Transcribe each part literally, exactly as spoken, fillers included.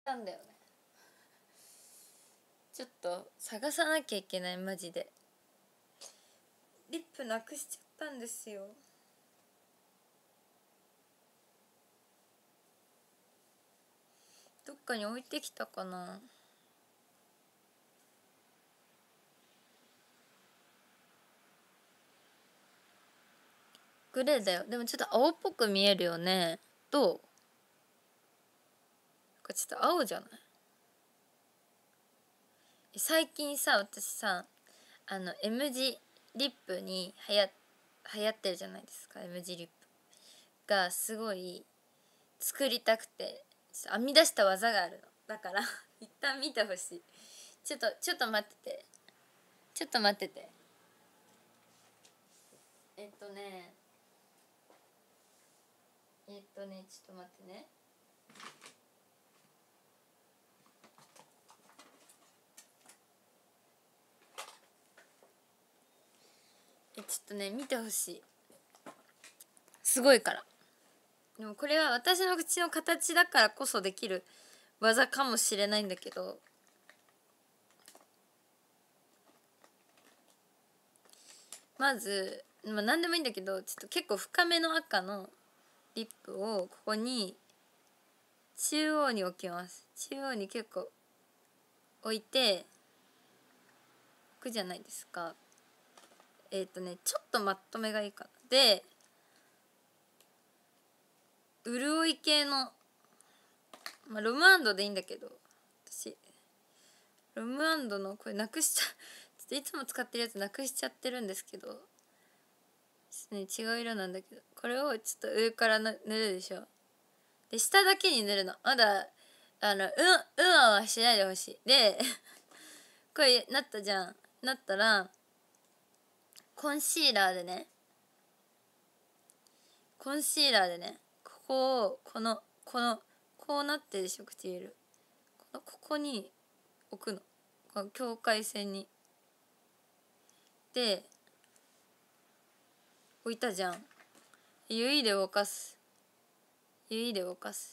たんだよね。ちょっと探さなきゃいけない。マジでリップなくしちゃったんですよ。どっかに置いてきたかな。グレーだよ。でもちょっと青っぽく見えるよね。どう？ちょっと青じゃない？最近さ、私さ、あの M 字リップにはや流行ってるじゃないですか。 M 字リップがすごい作りたくて、ちょっと編み出した技があるの。だから一旦見てほしい。ちょっとちょっと待っててちょっと待っててえっとねえっとねちょっと待ってね。えちょっとね見てほしい。すごいから。でもこれは私の口の形だからこそできる技かもしれないんだけど、まず、まあ、何でもいいんだけど、ちょっと結構深めの赤のリップをここに中央に置きます。中央に結構置いて置くじゃないですか。えっとねちょっとマットめがいいかな。で潤い系の、まあ、ロムアンドでいいんだけど、私ロムアンドのこれなくしちゃちょっといつも使ってるやつなくしちゃってるんですけど、ちょっとね違う色なんだけど、これをちょっと上から塗るでしょ。で下だけに塗るの。まだあのうんうんはしないでほしい。でこれなったじゃん。なったらコンシーラーでねコンシーラーでねここをこのこのこうなってるでしょ唇。このここに置くの。この境界線に。で置いたじゃん。指で動かす。指で動かす。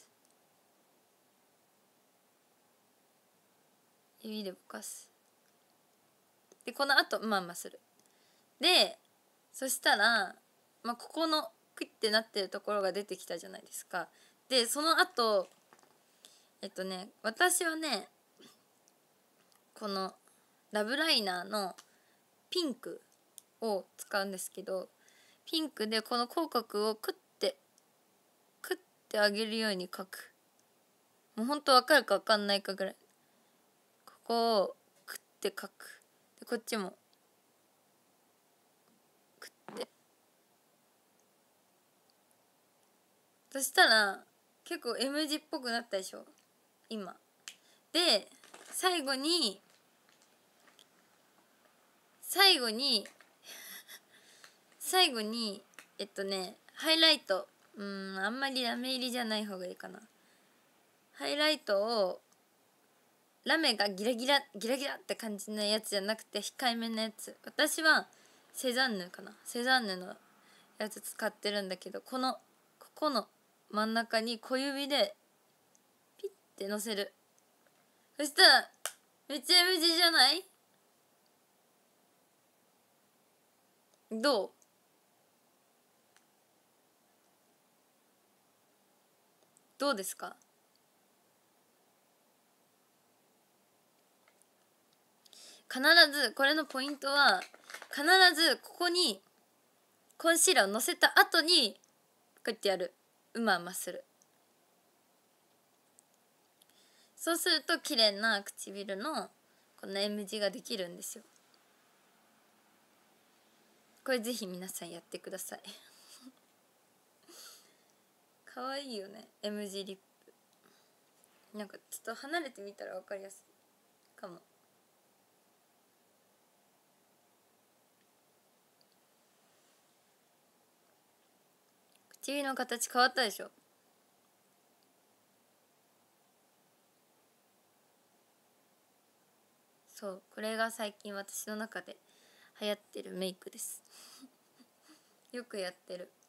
指で動かす。でこのあとまあまあする。でそしたら、まあ、ここのクイッてなってるところが出てきたじゃないですか。でその後えっとね私はねこのラブライナーのピンクを使うんですけど、ピンクでこの口角をクッてクッて上げるように描く。もうほんと分かるか分かんないかぐらいここをクッて描く。でこっちもクッて。そしたら結構 M 字っぽくなったでしょ今。で最後に最後に最後にえっとねハイライト、うーんあんまりラメ入りじゃない方がいいかな。ハイライトをラメがギラギラギラギラって感じのやつじゃなくて控えめなやつ。私はセザンヌかな。セザンヌのやつ使ってるんだけど、このここの真ん中に小指でピッてのせる。そしたらめっちゃ M 字じゃない？どう？どうですか？必ずこれのポイントは必ずここにコンシーラーをのせた後にこうやってやる。うまうまする。そうすると綺麗な唇のこの M 字ができるんですよ。これぜひ皆さんやってくださいかわいいよね M 字リップ。なんかちょっと離れてみたら分かりやすいかも。唇の形変わったでしょ。そうこれが最近私の中で流行ってるメイクですよくやってる。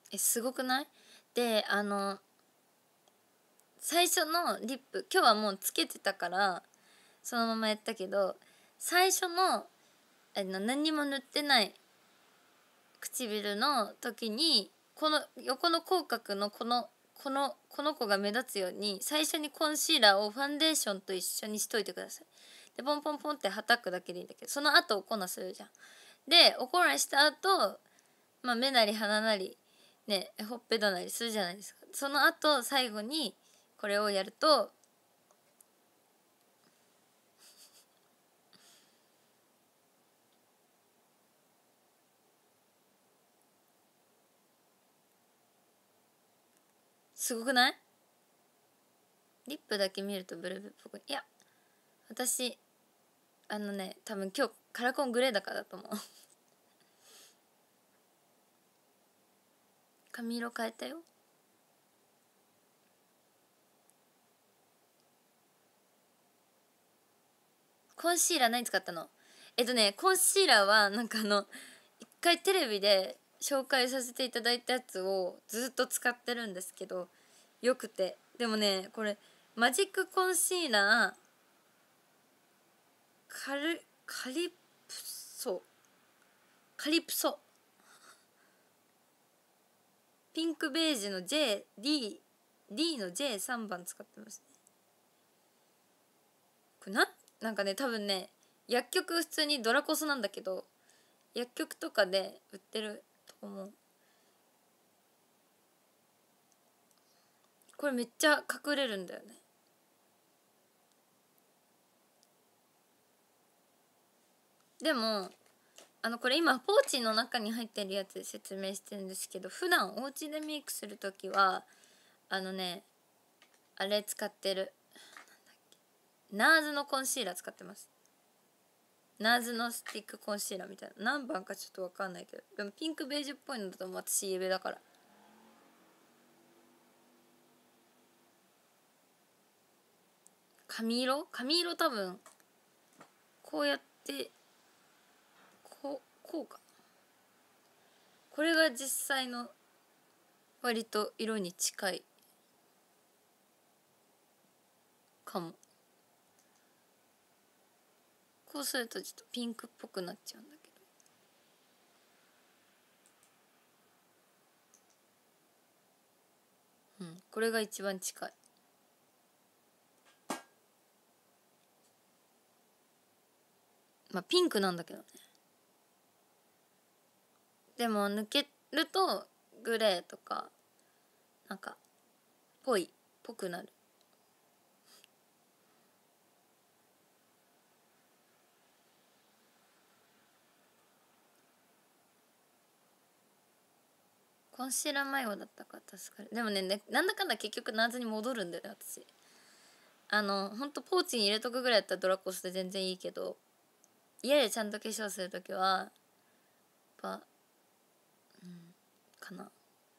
えすごくない？であの最初のリップ今日はもうつけてたからそのままやったけど、最初のあの何にも塗ってない唇の時にこの横の口角のこのこのこの子が目立つように最初にコンシーラーをファンデーションと一緒にしといてください。でポンポンポンってはたくだけでいいんだけど、その後お粉するじゃん。でお粉した後、まあ、目なり鼻なりねほっぺたなりするじゃないですか。その後最後にこれをやるとすごくない？リップだけ見るとブルベっぽく、いや私あのね多分今日カラコングレーだからだと思う髪色変えたよ。コンシーラー何使ったの？えっとねコンシーラーはなんかあの一回テレビで紹介させていただいたやつをずっと使ってるんですけどよくて、でもねこれマジックコンシーラーカルカリプソカリプソピンクベージュの ジェーディーディー の ジェーさん 番使ってますね。これななんかね多分ね薬局普通にドラコスなんだけど薬局とかで売ってると思う。これめっちゃ隠れるんだよね。でもあのこれ今ポーチの中に入ってるやつで説明してるんですけど、普段お家でメイクする時はあのねあれ使ってる、ナーズのコンシーラー使ってます。ナーズのスティックコンシーラーみたいな、何番かちょっと分かんないけど、でもピンクベージュっぽいのだと思う。私イエベだから。髪色髪色多分こうやってこうこうか、これが実際の割と色に近いかも。こうするとちょっとピンクっぽくなっちゃうんだけど、うん、これが一番近い。まあピンクなんだけどね。でも抜けるとグレーとかなんかぽいぽくなる。コンシーラー迷子だったから助かる。でもねねなんだかんだ結局ナーズに戻るんだよね私。あのほんとポーチに入れとくぐらいだったらドラコスで全然いいけど、家でちゃんと化粧するときはやっぱうんかな。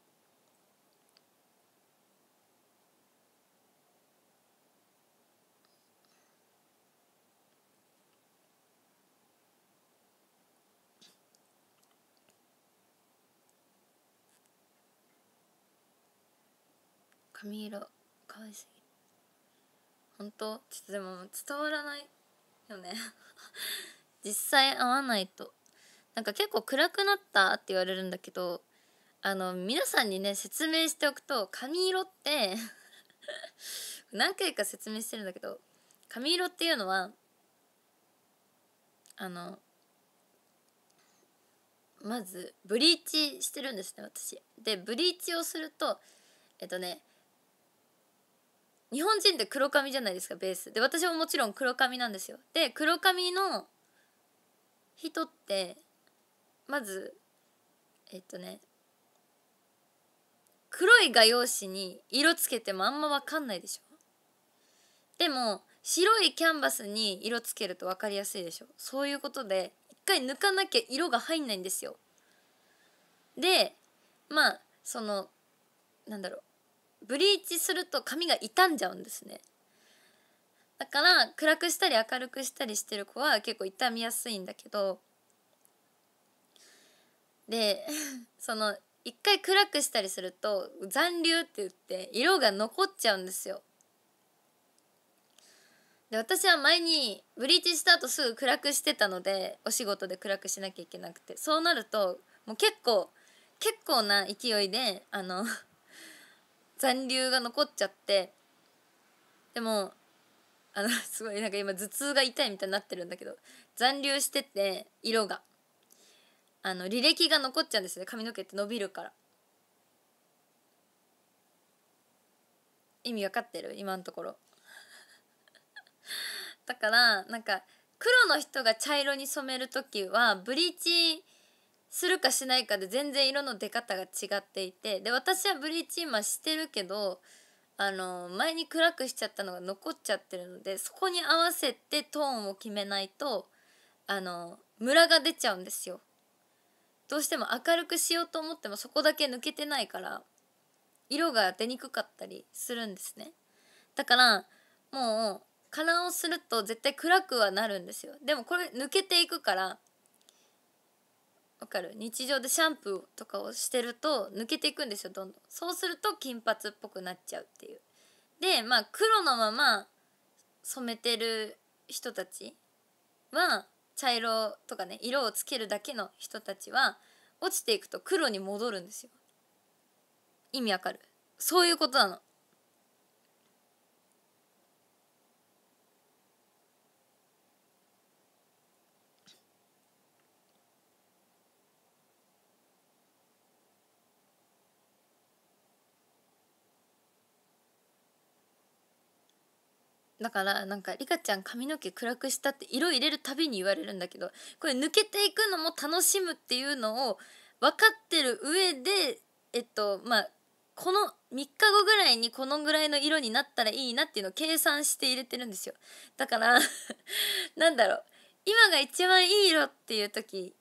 髪色可愛すぎる。ほんとちょっとでも伝わらないよね実際会わないと。なんか結構暗くなったって言われるんだけど、あの皆さんにね説明しておくと、髪色って何回か説明してるんだけど、髪色っていうのはあのまずブリーチしてるんですね私。でブリーチをするとえっとね日本人って黒髪じゃないですかベースで。私ももちろん黒髪なんですよ。で黒髪の人ってまずえっとね黒い画用紙に色つけてもあんま分かんないでしょ。でも白いキャンバスに色つけると分かりやすいでしょ。そういうことで一回抜かなきゃ色が入んないんですよ。でまあそのなんだろうブリーチすると髪が傷んじゃうんですね。だから暗くしたり明るくしたりしてる子は結構傷みやすいんだけど、でその一回暗くしたりすると残留って言って色が残っちゃうんですよ。で私は前にブリーチした後すぐ暗くしてたので、お仕事で暗くしなきゃいけなくて、そうなるともう結構結構な勢いであの残留が残っちゃって、でもあのすごいなんか今頭痛が痛いみたいになってるんだけど、残留してて色があの履歴が残っちゃうんですね。髪の毛って伸びるから。意味わかってる今のところ。だからなんか黒の人が茶色に染める時はブリーチするかしないかで全然色の出方が違っていて、で私はブリーチ今してるけど、あの前に暗くしちゃったのが残っちゃってるので、そこに合わせてトーンを決めないとあのムラが出ちゃうんですよ。どうしても明るくしようと思ってもそこだけ抜けてないから色が出にくかったりするんですね。だからもうカラーをすると絶対暗くはなるんですよ。でもこれ抜けていくから、わかる？日常でシャンプーとかをしてると抜けていくんですよ、どんどん。そうすると金髪っぽくなっちゃうっていう。でまあ黒のまま染めてる人たちは、茶色とかね色をつけるだけの人たちは落ちていくと黒に戻るんですよ。意味わかる？そういうことなの。だからなんかリカちゃん髪の毛暗くしたって色入れるたびに言われるんだけど、これ抜けていくのも楽しむっていうのを分かってる上で、えっとまあこのみっかごぐらいにこのぐらいの色になったらいいなっていうのを計算して入れてるんですよ。だからなんだろう、今が一番いい色っていう時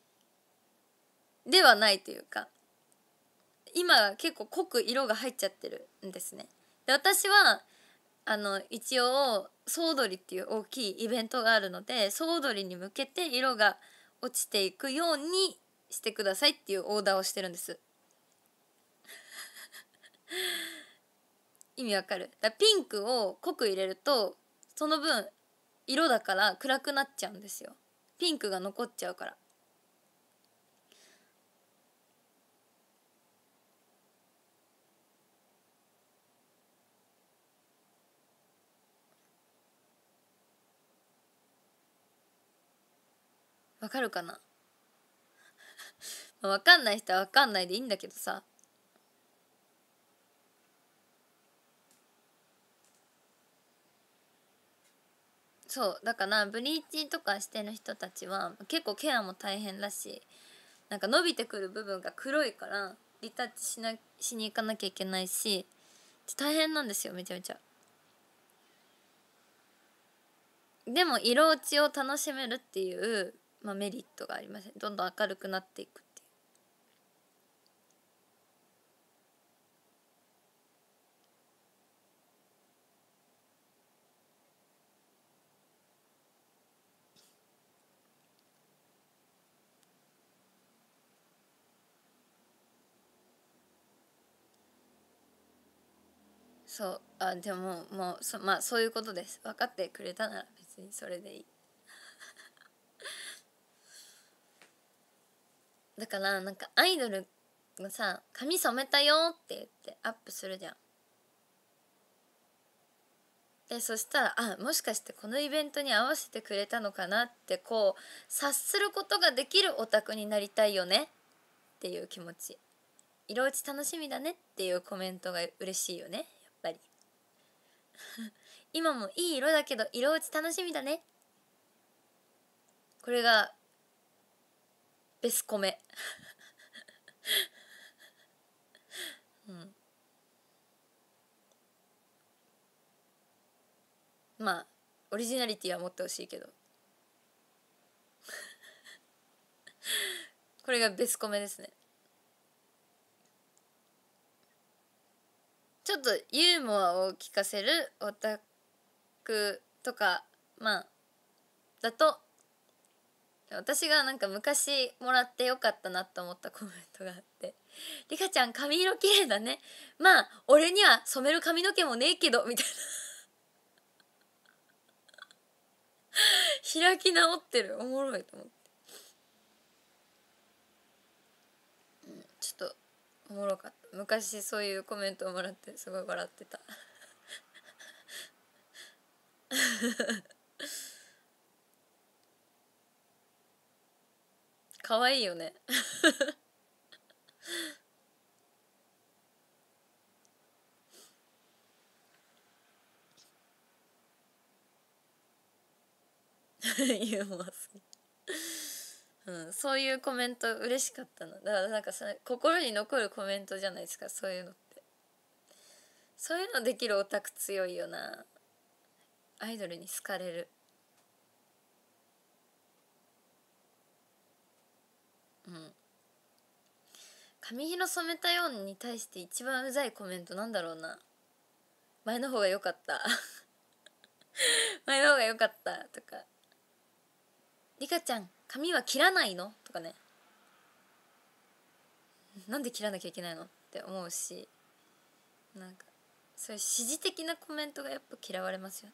ではないというか、今結構濃く色が入っちゃってるんですね。で私はあの一応総踊りっていう大きいイベントがあるので、総踊りに向けて色が落ちていくようにしてくださいっていうオーダーをしてるんです。意味わかる？だからピンクを濃く入れるとその分色だから暗くなっちゃうんですよ。ピンクが残っちゃうから。わかるかな？わかんない人はわかんないでいいんだけどさ。そうだからブリーチとかしてる人たちは結構ケアも大変だし、なんか伸びてくる部分が黒いからリタッチしなしに行かなきゃいけないし、大変なんですよめちゃめちゃ。でも色落ちを楽しめるっていう、まあ、メリットがありますね。どんどん明るくなっていくっていう。そうあでももうそまあそういうことです。分かってくれたなら別にそれでいい。だからなんかアイドルがさ髪染めたよって言ってアップするじゃん。でそしたらあもしかしてこのイベントに合わせてくれたのかなってこう察することができるオタクになりたいよねっていう気持ち。色落ち楽しみだねっていうコメントが嬉しいよねやっぱり。今もいい色だけど色落ち楽しみだね、これがベスコメ。うん、まあオリジナリティは持ってほしいけどこれがベスコメですね。ちょっとユーモアを聞かせるオタクとかまあだと私がなんか昔もらってよかったなと思ったコメントがあって、リカちゃん髪色綺麗だね、まあ俺には染める髪の毛もねえけどみたいな開き直ってる、おもろいと思って、うん、ちょっとおもろかった。昔そういうコメントをもらってすごい笑ってた可愛いよねユーモアすぎ、うん、そういうコメント嬉しかったのだからなんかさ、心に残るコメントじゃないですか、そういうのって。そういうのできるオタク強いよな。アイドルに好かれる。うん。髪色染めたように対して一番うざいコメントなんだろうな。前の方が良かった前の方が良かったとか、リカちゃん髪は切らないのとかね、なんで切らなきゃいけないのって思うし、なんかそういう指示的なコメントがやっぱ嫌われますよね。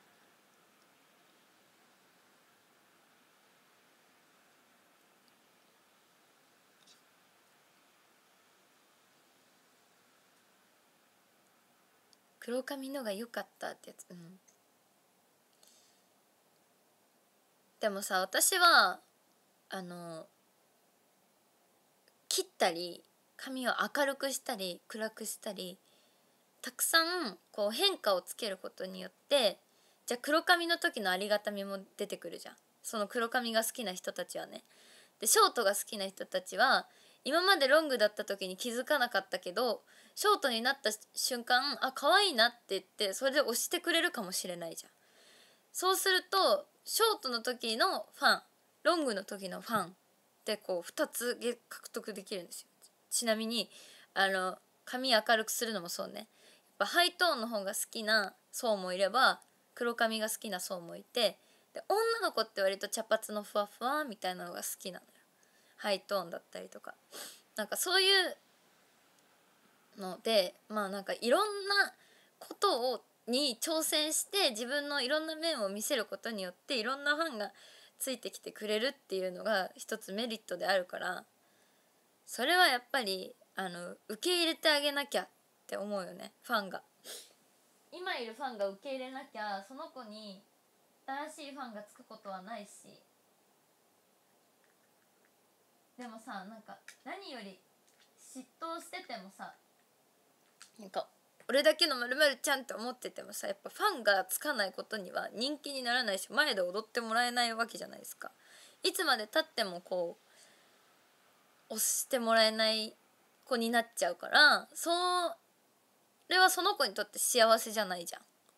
黒髪のが良かったってやつ、うん。でもさ、私はあの切ったり髪を明るくしたり暗くしたり、たくさんこう変化をつけることによって、じゃあ黒髪の時のありがたみも出てくるじゃん、その黒髪が好きな人たちはね。でショートが好きな人たちは今までロングだった時に気づかなかったけど、ショートになった瞬間、あ可愛いなって言ってそれで押してくれるかもしれないじゃん。そうするとショートの時のファン、ロングの時のファンってこうふたつ獲得できるんですよ。ちなみにあの髪明るくするのもそうね、やっぱハイトーンの方が好きな層もいれば黒髪が好きな層もいて、で女の子って割と茶髪のふわふわみたいなのが好きなのよ、ハイトーンだったりとか。なんかそういうので、まあなんかいろんなことをに挑戦して自分のいろんな面を見せることによっていろんなファンがついてきてくれるっていうのが一つメリットであるから、それはやっぱりあの受け入れてあげなきゃって思うよね、ファンが。今いるファンが受け入れなきゃその子に新しいファンがつくことはないし。でもさ、なんか何より嫉妬しててもさ、なんか俺だけのまるまるちゃんって思っててもさ、やっぱファンがつかないことには人気にならないし、前で踊ってもらえないわけじゃないですか。いつまでたってもこう押してもらえない子になっちゃうから、それはその子にとって幸せじゃないじゃん。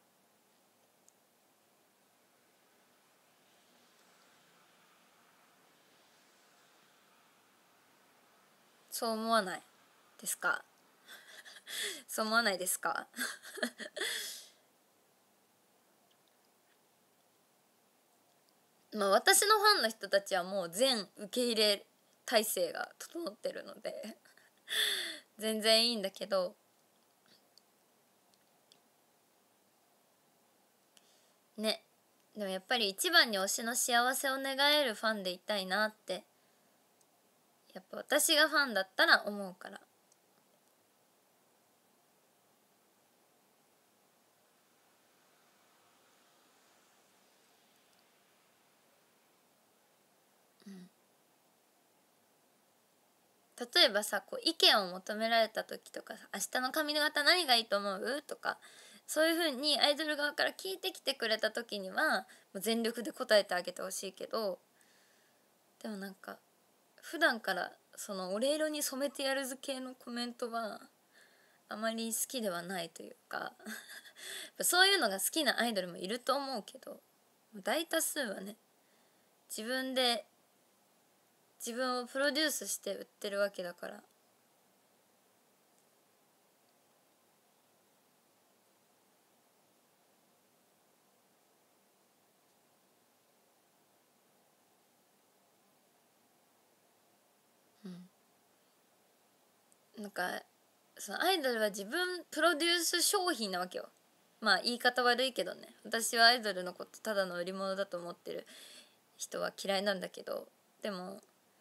そう思わないですかそう思わないですかまあ私のファンの人たちはもう全受け入れ体制が整ってるので全然いいんだけど、ね。でもやっぱり一番に推しの幸せを願えるファンでいたいなって、やっぱ私がファンだったら思うから。うん、例えばさ、こう意見を求められた時とかさ、明日の髪型何がいいと思うとか、そういう風にアイドル側から聞いてきてくれた時にはもう全力で答えてあげてほしいけど、でもなんか普段からその俺色に染めてやる図系のコメントはあまり好きではないというかそういうのが好きなアイドルもいると思うけど、大多数はね、自分で自分をプロデュースして売ってるわけだから。 なんかそのアイドルは自分プロデュース商品なわけよ。まあ言い方悪いけどね、私はアイドルのことただの売り物だと思ってる人は嫌いなんだけど、でも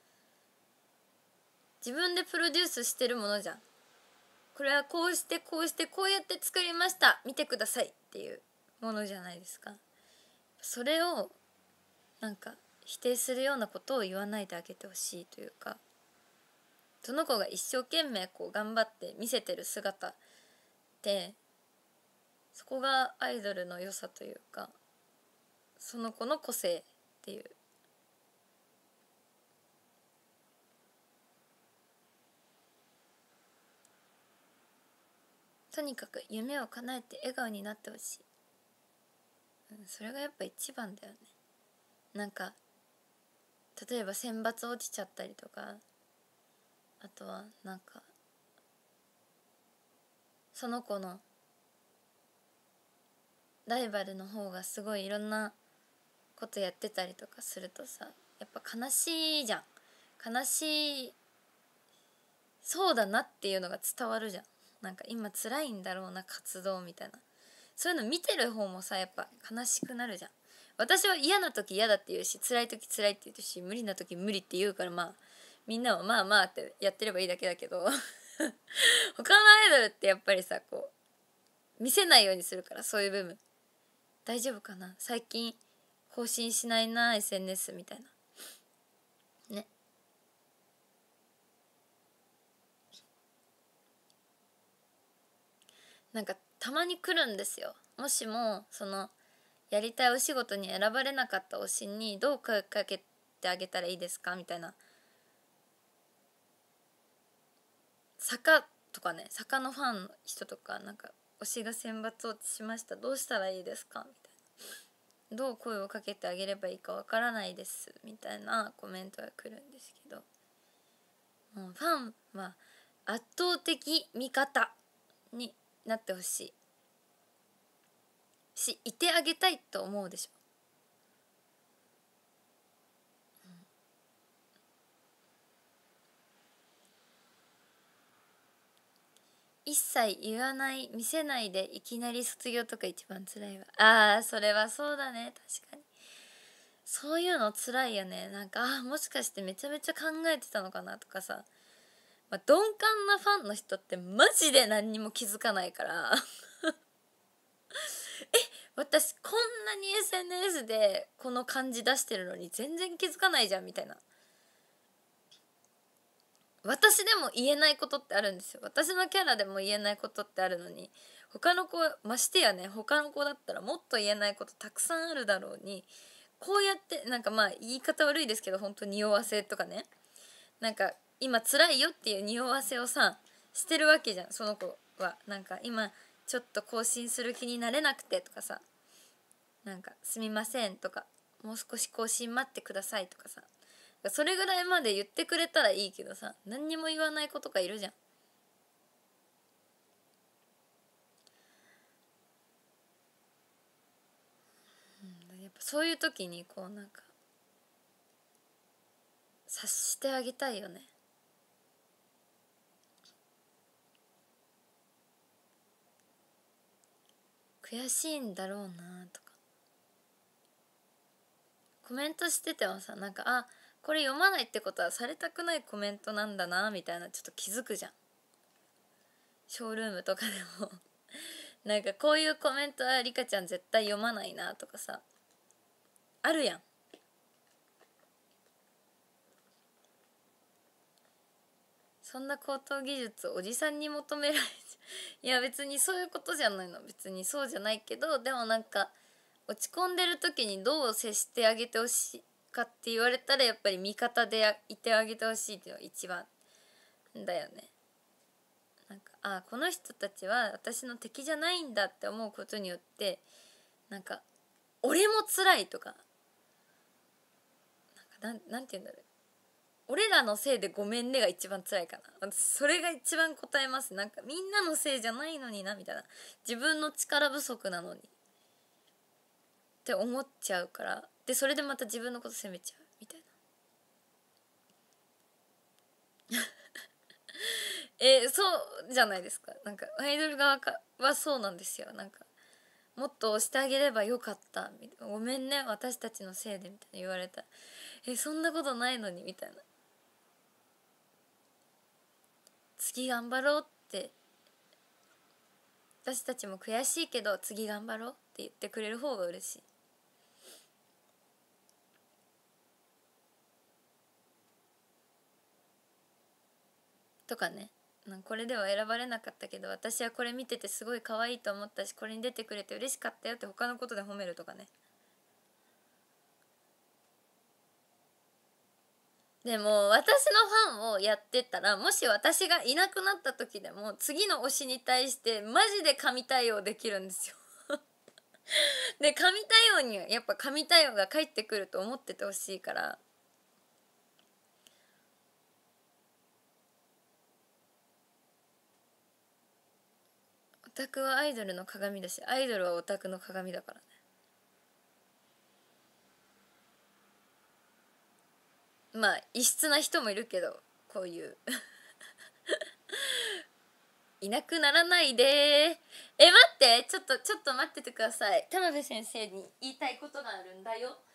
自分でプロデュースしてるものじゃん。これはこうしてこうしてこうやって作りました、見てくださいっていうものじゃないですか。それをなんか否定するようなことを言わないであげてほしいというか、その子が一生懸命こう頑張って見せてる姿ってそこがアイドルの良さというか、その子の個性っていう。とにかく夢を叶えて笑顔になってほしい、うん、それがやっぱ一番だよね。なんか例えば選抜落ちちゃったりとか、あとはなんかその子のライバルの方がすごいいろんなことやってたりとかするとさ、やっぱ悲しいじゃん。悲しい、そうだなっていうのが伝わるじゃん。なんか今辛いんだろうな活動みたいな、そういうの見てる方もさやっぱ悲しくなるじゃん。私は嫌な時嫌だって言うし、辛い時辛いって言うし、無理な時無理って言うから、まあみんなはまあまあってやってればいいだけだけど他のアイドルってやっぱりさこう見せないようにするから、そういう部分大丈夫かな、最近更新しないな エスエヌエス みたいなね。なんかたまに来るんですよ。もしもそのやりたいお仕事に選ばれなかった推しにどう声かけてあげたらいいですかみたいな、坂とかね、坂のファンの人とか、なんか推しが選抜落ちしました、どうしたらいいですかみたいな、どう声をかけてあげればいいかわからないですみたいなコメントが来るんですけど、もうファンは圧倒的味方になってほしいし、いてあげたいと思うでしょ。一切言わない、見せないでいきなり卒業とか一番辛いわ。あーそれはそうだね、確かにそういうの辛いよね。なんかあもしかしてめちゃめちゃ考えてたのかなとかさ、まあ、鈍感なファンの人ってマジで何にも気づかないからえ私こんなに エスエヌエス でこの感じ出してるのに全然気づかないじゃんみたいな、私でも言えないことってあるんですよ。私のキャラでも言えないことってあるのに、他の子ましてやね、他の子だったらもっと言えないことたくさんあるだろうに、こうやってなんかまあ言い方悪いですけど本当に匂わせとかね、なんか今辛いよっていう匂わせをさしてるわけじゃん。その子はなんか今ちょっと更新する気になれなくてとかさ、なんかすみませんとかもう少し更新待ってくださいとかさ、それぐらいまで言ってくれたらいいけどさ、何にも言わない子とかいるじゃん。うん、やっぱそういう時にこうなんか察してあげたいよね。悔しいんだろうなとか、コメントしててもさ、なんかあこれ読まないってことはされたくないコメントなんだなみたいなちょっと気づくじゃん。ショールームとかでもなんかこういうコメントはリカちゃん絶対読まないなとかさあるやん。そんな高等技術おじさんに求められいや別にそういうことじゃないの、別にそうじゃないけど、でもなんか落ち込んでる時にどう接してあげてほしいかって言われたらやっぱり味方でいてあげてほしいっていうのが一番だよね。なんかあこの人たちは私の敵じゃないんだって思うことによって、なんか俺も辛いとか、なんかなんなんて言うんだろう、俺らのせいでごめんねが一番辛いかな。私それが一番答えます。なんかみんなのせいじゃないのになみたいな、自分の力不足なのにって思っちゃうから、でそれでまた自分のこと責めちゃうみたいなえー、そうじゃないですか。なんかアイドル側かはそうなんですよ。なんかもっと押してあげればよかったみたいな、ごめんね私たちのせいでみたいな言われたら、えそんなことないのにみたいな、次頑張ろうって、私たちも悔しいけど次頑張ろうって言ってくれる方が嬉しい。とかね、なんかこれでは選ばれなかったけど私はこれ見ててすごい可愛いと思ったし、これに出てくれて嬉しかったよって他のことで褒めるとかね。でも私のファンをやってたら、もし私がいなくなった時でも次の推しに対してマジで神対応できるんですよで神対応にはやっぱ神対応が返ってくると思っててほしいから。オタクはアイドルの鏡だし、アイドルはオタクの鏡だからね。まあ異質な人もいるけど、こういういなくならないでー。え待ってちょっとちょっと待っててください。田辺先生に言いたいことがあるんだよ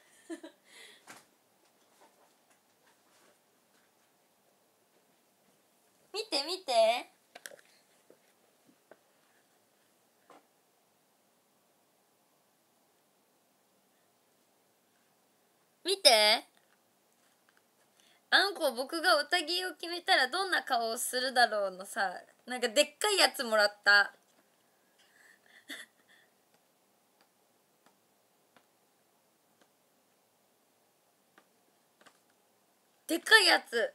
見て見て見て、あんこ僕がおたぎを決めたらどんな顔をするだろうのさ、なんかでっかいやつもらったでっかいやつ。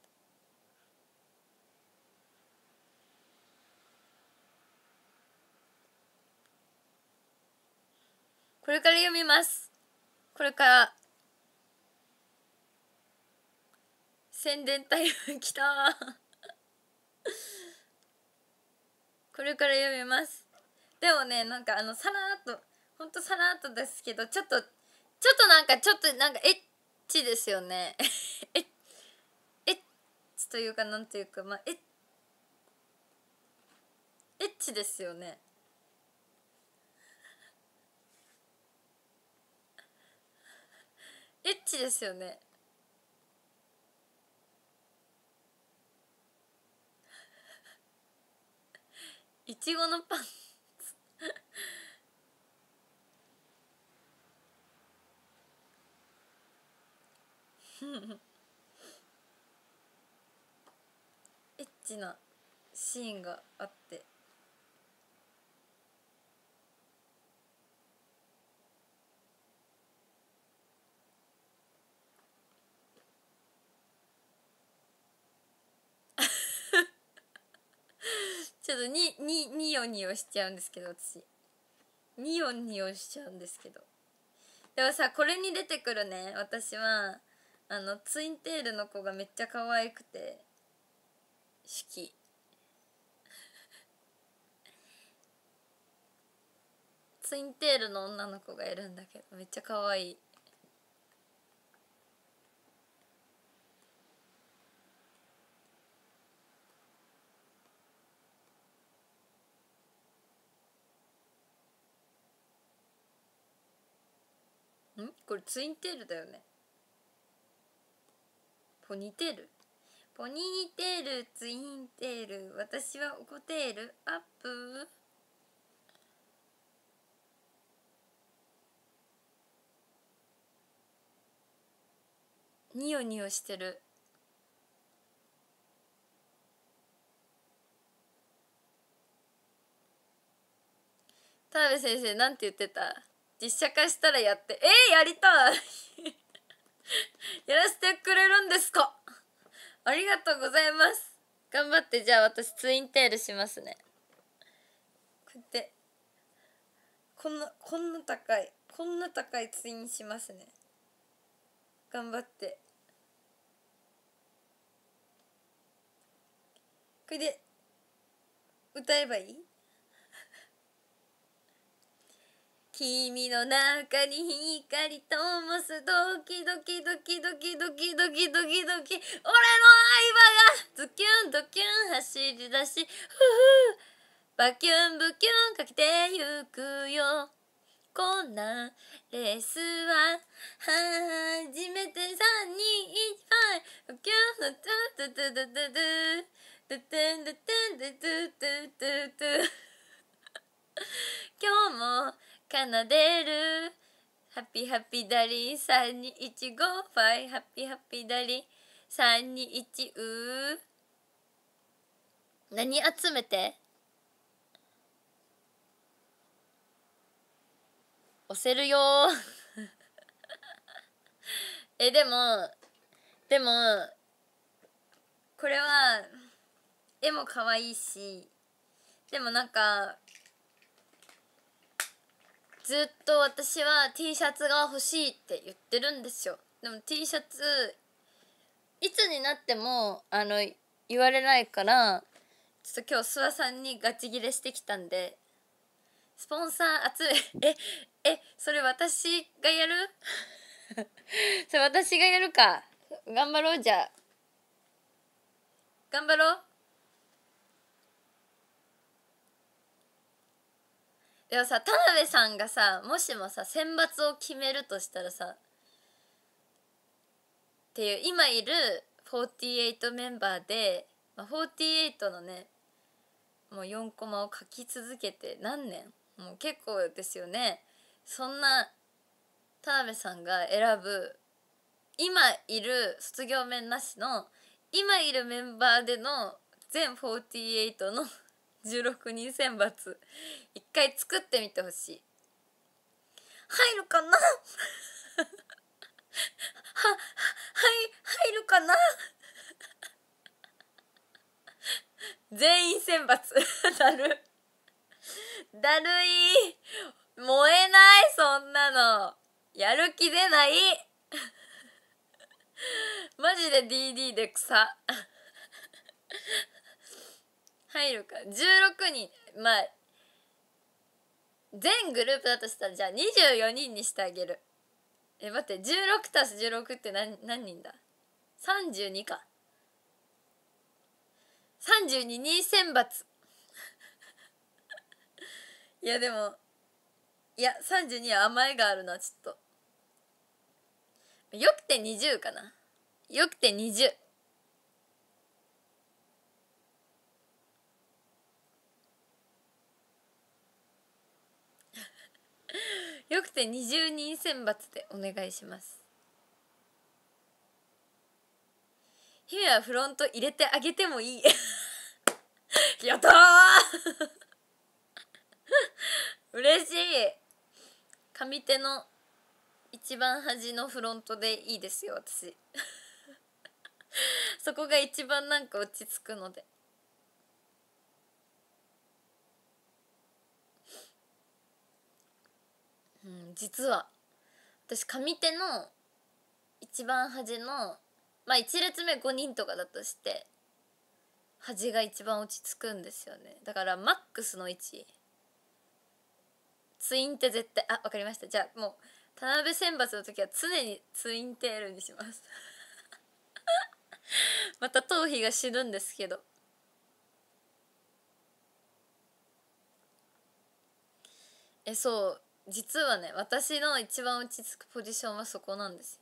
これから読みます。これから宣伝タイムきたこれから読みます。でもね、なんかあのさらっと、ほんとさらっとですけど、ちょっとちょっとなんかちょっとなんかエッチですよねエッエッチというかなんというか、まあエッエッチですよね。エッチですよね。いちごのパンエッチなシーンがあってちょっとににニヨニヨしちゃうんですけど、私ニヨニヨしちゃうんですけど。でもさ、これに出てくるね、私はあのツインテールの子がめっちゃ可愛くて好き。ツインテールの女の子がいるんだけどめっちゃ可愛い。んこれツインテールだよね。ポニーテールポニーテールツインテール、私はおこテールアップ。ニヨニヨしてる。田辺先生なんて言ってた？実写化したらやって、えー、やりたいやらせてくれるんですか？ありがとうございます。頑張って。じゃあ私ツインテールしますね。こうやってこんなこんな高いこんな高いツインしますね。頑張って。これで歌えばいい？ 君の中に光灯すドキドキドキドキドキドキドキドキ、俺の相葉がズキュンドキュン走り出し、ふふバキュンブキュンかけてゆくよ。こんなレースは初めてさんにいちファイブキュンドゥドゥドゥドゥドゥドゥドゥドゥドゥドゥドゥドゥドゥドゥ。今日も奏でるハッピーハッピーダリーさんにいちごファイハッピーハッピーダリーさんにいちうー。何集めて押せるよえでもでもこれは絵も可愛いし、でもなんかずっと私は T シャツが欲しいって言ってるんですよ。でも T シャツいつになってもあの言われないから、ちょっと今日諏訪さんにガチギレしてきたんで、スポンサー集めええそれ私がやるそれ私がやるか。頑張ろう。じゃあ頑張ろう。でもさ、田辺さんがさ、もしもさ選抜を決めるとしたらさっていう、今いるフォーティーエイトメンバーで、まあ、フォーティーエイトのねもうよんコマを書き続けて何年、もう結構ですよね。そんな田辺さんが選ぶ今いる卒業面なしの今いるメンバーでの全フォーティーエイトのじゅうろくにん選抜一回作ってみてほしい。入るかなははい入るかな全員選抜だるだるい、燃えない、そんなのやる気出ないマジで ディーディー で草入るか。じゅうろくにん、まあ全グループだとしたらじゃあにじゅうよにんにしてあげる。え待って、じゅうろくたすじゅうろくって何何人だ。さんじゅうにか。さんじゅうににん選抜いやでもいやさんじゅうには甘えがあるな。ちょっとよくてにじゅうかな。よくてにじゅうよくてにじゅうにん選抜でお願いします。姫はフロント入れてあげてもいいやったー嬉しい。上手の一番端のフロントでいいですよ私そこが一番なんか落ち着くので。うん、実は私上手の一番端のまあいち列目ごにんとかだとして端が一番落ち着くんですよね。だからマックスの位置ツインって絶対、あ、わかりました。じゃあもう田辺選抜の時は常にツインテールにしますまた頭皮が死ぬんですけど。えそう実はね私の一番落ち着くポジションはそこなんですよ。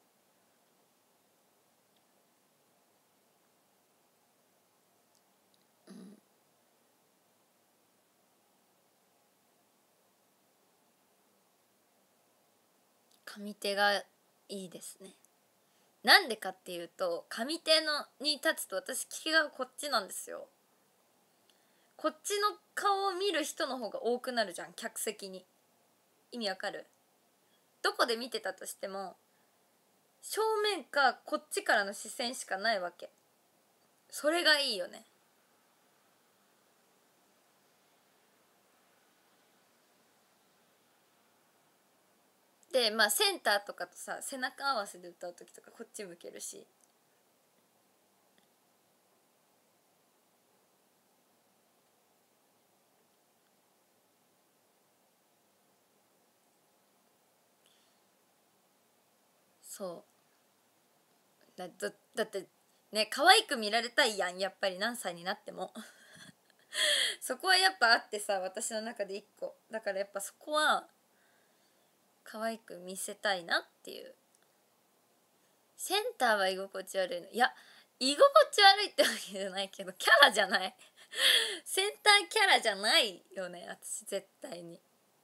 上手がいいですね。なんでかっていうと上手のに立つと私利きがこっちなんですよ。こっちの顔を見る人の方が多くなるじゃん客席に。意味わかる？どこで見てたとしても正面かこっちからの視線しかないわけ。それがいいよね。でまあセンターとかとさ背中合わせで歌う時とかこっち向けるし。 そうだ、だだってね、可愛く見られたいやん、やっぱり何歳になってもそこはやっぱあってさ、私の中で一個だから、やっぱそこは可愛く見せたいなっていう。センターは居心地悪いの、いや居心地悪いってわけじゃないけど、キャラじゃないセンターキャラじゃないよね、私絶対に。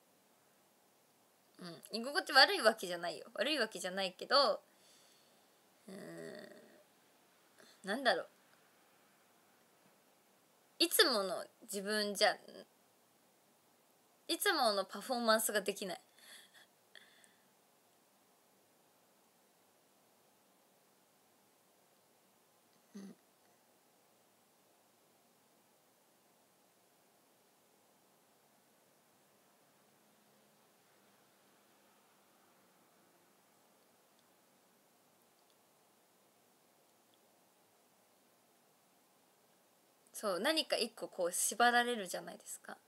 うん、居心地悪いわけじゃないよ、悪いわけじゃないけど、うーん、なんだろう、いつもの自分じゃ、いつものパフォーマンスができない。うん、そう、何か一個こう縛られるじゃないですか。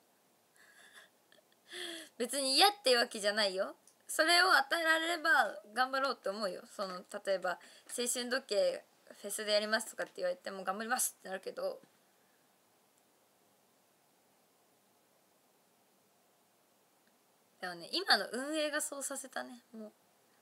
別に嫌っていうわけじゃないよ。それを与えられれば頑張ろうって思うよ。その例えば青春時計フェスでやりますとかって言われても頑張りますってなるけど、でもね、今の運営がそうさせたね。も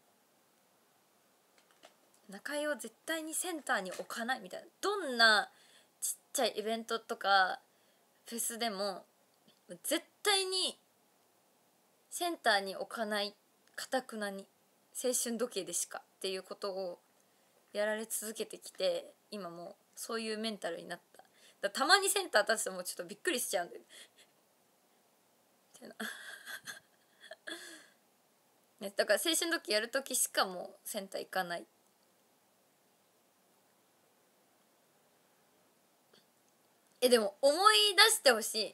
う中居を絶対にセンターに置かないみたいな。どんなちっちゃいイベントとかフェスでも絶対にセンターに置かない、かたくなに青春時計でしかっていうことをやられ続けてきて、今もうそういうメンタルになった。だたまにセンター立つともうちょっとびっくりしちゃうんだよね。だから青春時計やる時しかもうセンター行かない。えでも思い出してほしい。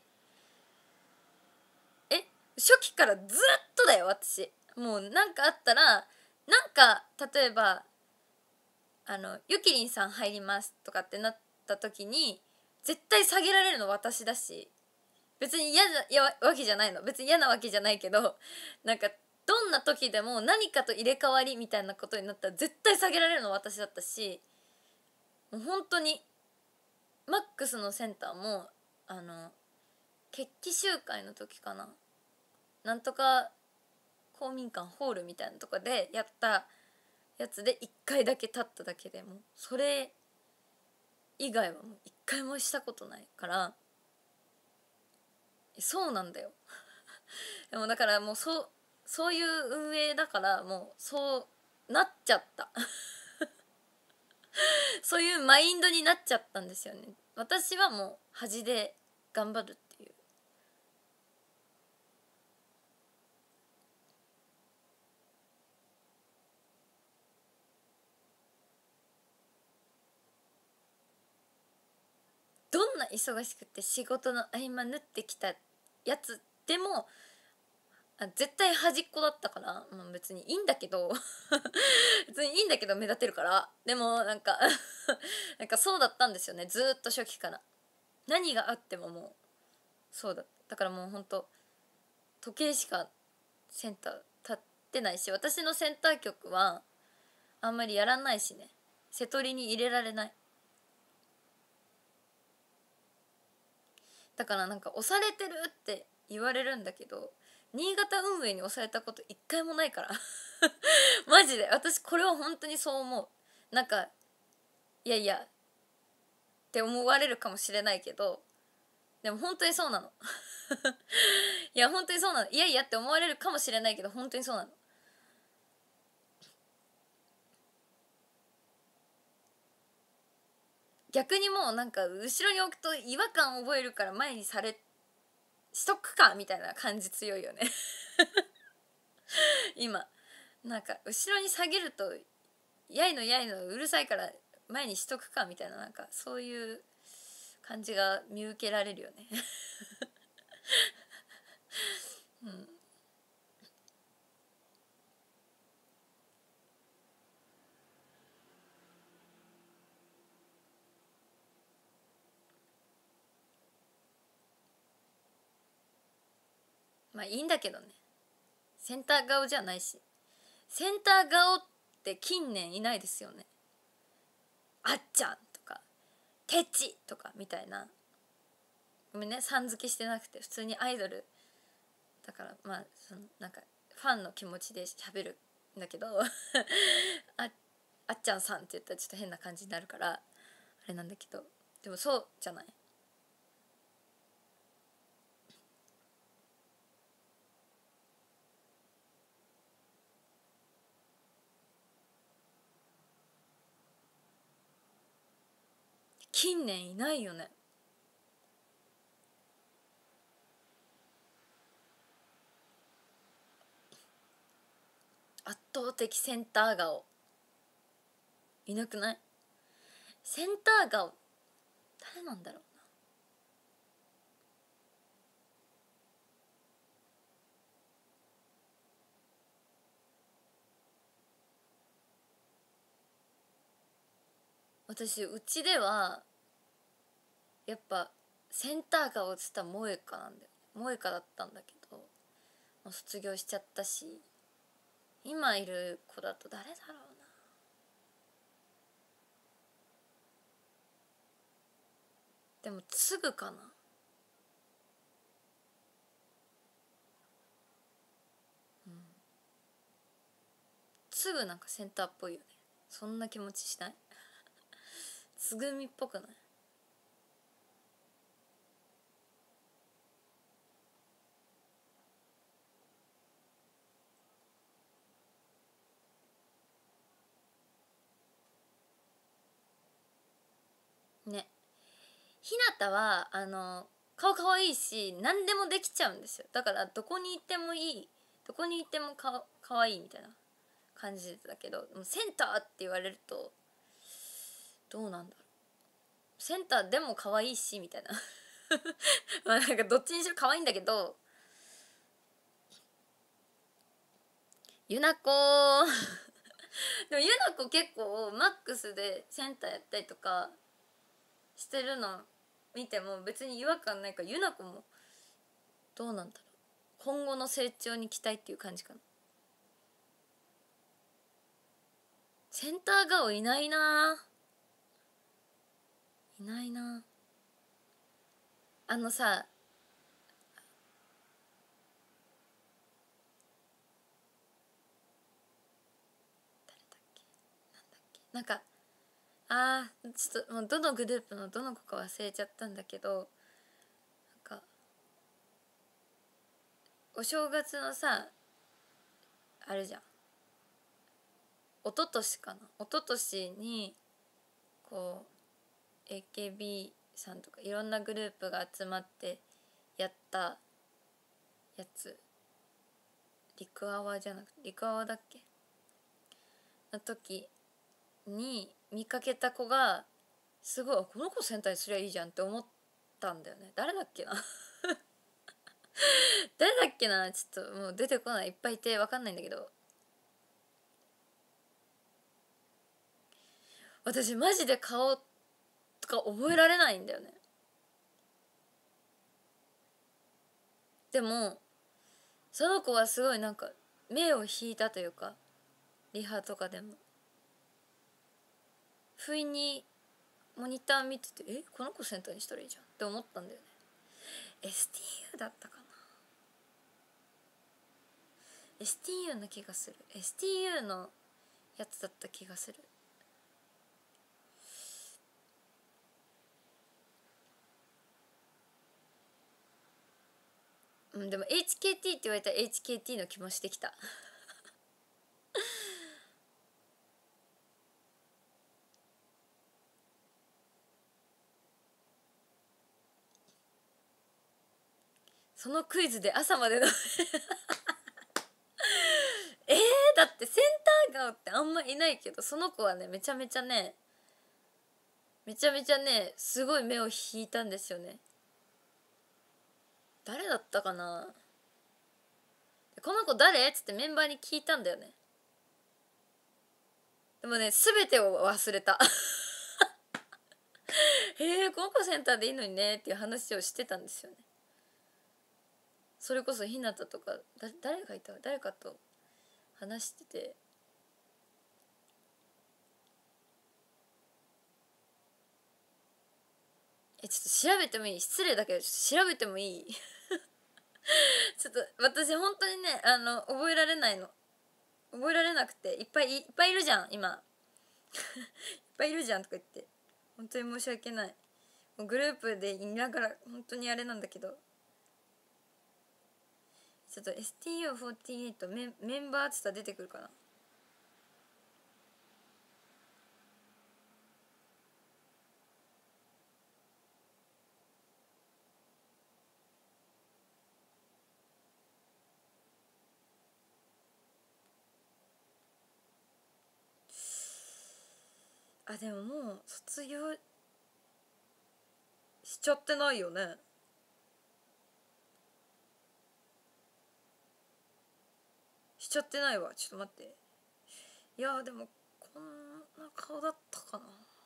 え初期からずっとだよ私。もうなんかあったら、なんか例えばあのゆきりんさん入りますとかってなった時に絶対下げられるの私だし、別に嫌なわけじゃないの、別に嫌なわけじゃないけど、なんかどんな時でも何かと入れ替わりみたいなことになったら絶対下げられるの私だったし、もう本当にマックスのセンターもあの決起集会の時かな、なんとか公民館ホールみたいなとこでやったやつでいっかいだけ立っただけで、もうそれ以外はもういっかいもしたことないから。そうなんだよでもだからもうそうそういう運営だから、もうそうなっちゃったそういうマインドになっちゃったんですよね。私はもう恥で頑張るっていう。どんな忙しくて仕事の合間縫ってきたやつでもあ絶対端っこだったから、まあ、別にいいんだけど別にいいんだけど目立てるから。でもなんかなんかそうだったんですよね、ずーっと初期から。何があってももうそうだった。だからもうほんと時計しかセンター立ってないし、私のセンター曲はあんまりやらないしね、瀬戸りに入れられない。だからなんか押されてるって言われるんだけど、新潟運営に押されたこと一回もないからマジで私これは本当にそう思う。なんかいやいやって思われるかもしれないけど、でも本当にそうなのいや本当にそうなの、いやいやって思われるかもしれないけど本当にそうなの。逆にもうなんか後ろに置くと違和感覚えるから前にされしとくかみたいな感じ強いよね今なんか後ろに下げるとやいのやいのうるさいから前にしとくかみたいな、なんかそういう感じが見受けられるよねうん、まあいいんだけどね、センター顔じゃないし。センター顔って近年いないですよね。あっちゃんとかてちとかみたいな、ごめんねさん付けしてなくて普通にアイドルだから、まあそのなんかファンの気持ちで喋るんだけどああっちゃんさんって言ったらちょっと変な感じになるからあれなんだけど、でもそうじゃない。近年いないよね。圧倒的センター顔いなくない？センター顔誰なんだろうな。私うちではやっぱセンター顔っつったら萌歌なんだよ。萌歌だったんだけどもう卒業しちゃったし、今いる子だと誰だろうな。でもつぐかな。うんつぐなんかセンターっぽいよね。そんな気持ちしない？つぐみっぽくない？ね。ひなたはあの顔かわいいし何でもできちゃうんですよ。だからどこに行ってもいい、どこに行ってもかかわいいみたいな感じだけど、センターって言われるとどうなんだろう。センターでも可愛いしみたいなまあなんかどっちにしろ可愛いんだけど、ゆなこでもゆなこ結構マックスでセンターやったりとかしてるの見ても別に違和感ないから、ゆなこもどうなんだろう、今後の成長に期待っていう感じかな。センター顔いないないないな。あのさなんかあーちょっともうどのグループのどの子か忘れちゃったんだけど、なんかお正月のさあるじゃん、一昨年かな、一昨年にこう エーケービー さんとかいろんなグループが集まってやったやつ、リクアワじゃなくてリクアワだっけの時に見かけた子がすごい、この子センターにすりゃいいじゃんって思ったんだよね。誰だっけな誰だっけな、ちょっともう出てこない、いっぱいいて分かんないんだけど、私マジで顔とか覚えられないんだよね。でもその子はすごいなんか目を引いたというか、リハとかでも不意にモニター見てて、えこの子センターにしたらいいじゃんって思ったんだよね。 エスティーユー だったかな、 エスティーユー の気がする、 エスティーユー のやつだった気がする。うん、でも エイチケーティー って言われたら エイチケーティー の気もしてきたそのクイズで朝までのえー、だってセンター顔ってあんまいないけど、その子はねめちゃめちゃねめちゃめちゃねすごい目を引いたんですよね。誰だったかな、この子誰っつってメンバーに聞いたんだよね。でもね全てを忘れたへえこの子センターでいいのにねっていう話をしてたんですよね。それこそひなたとかだ誰がいた誰かと話してて、 えちょっと調べてもいい？失礼だけどちょっと調べてもいい？ちょっと私本当にねあの覚えられないの、覚えられなくて、いっぱいいっぱいいるじゃん今いっぱいいるじゃんとか言って本当に申し訳ない。もうグループでいながら本当にあれなんだけど、ちょっと エスティーユーフォーティーエイト メンメンバーっつったら出てくるかな。あでももう卒業しちゃってないよね。しちゃってないわ。ちょっと待って。いやでもこんな顔だったかな。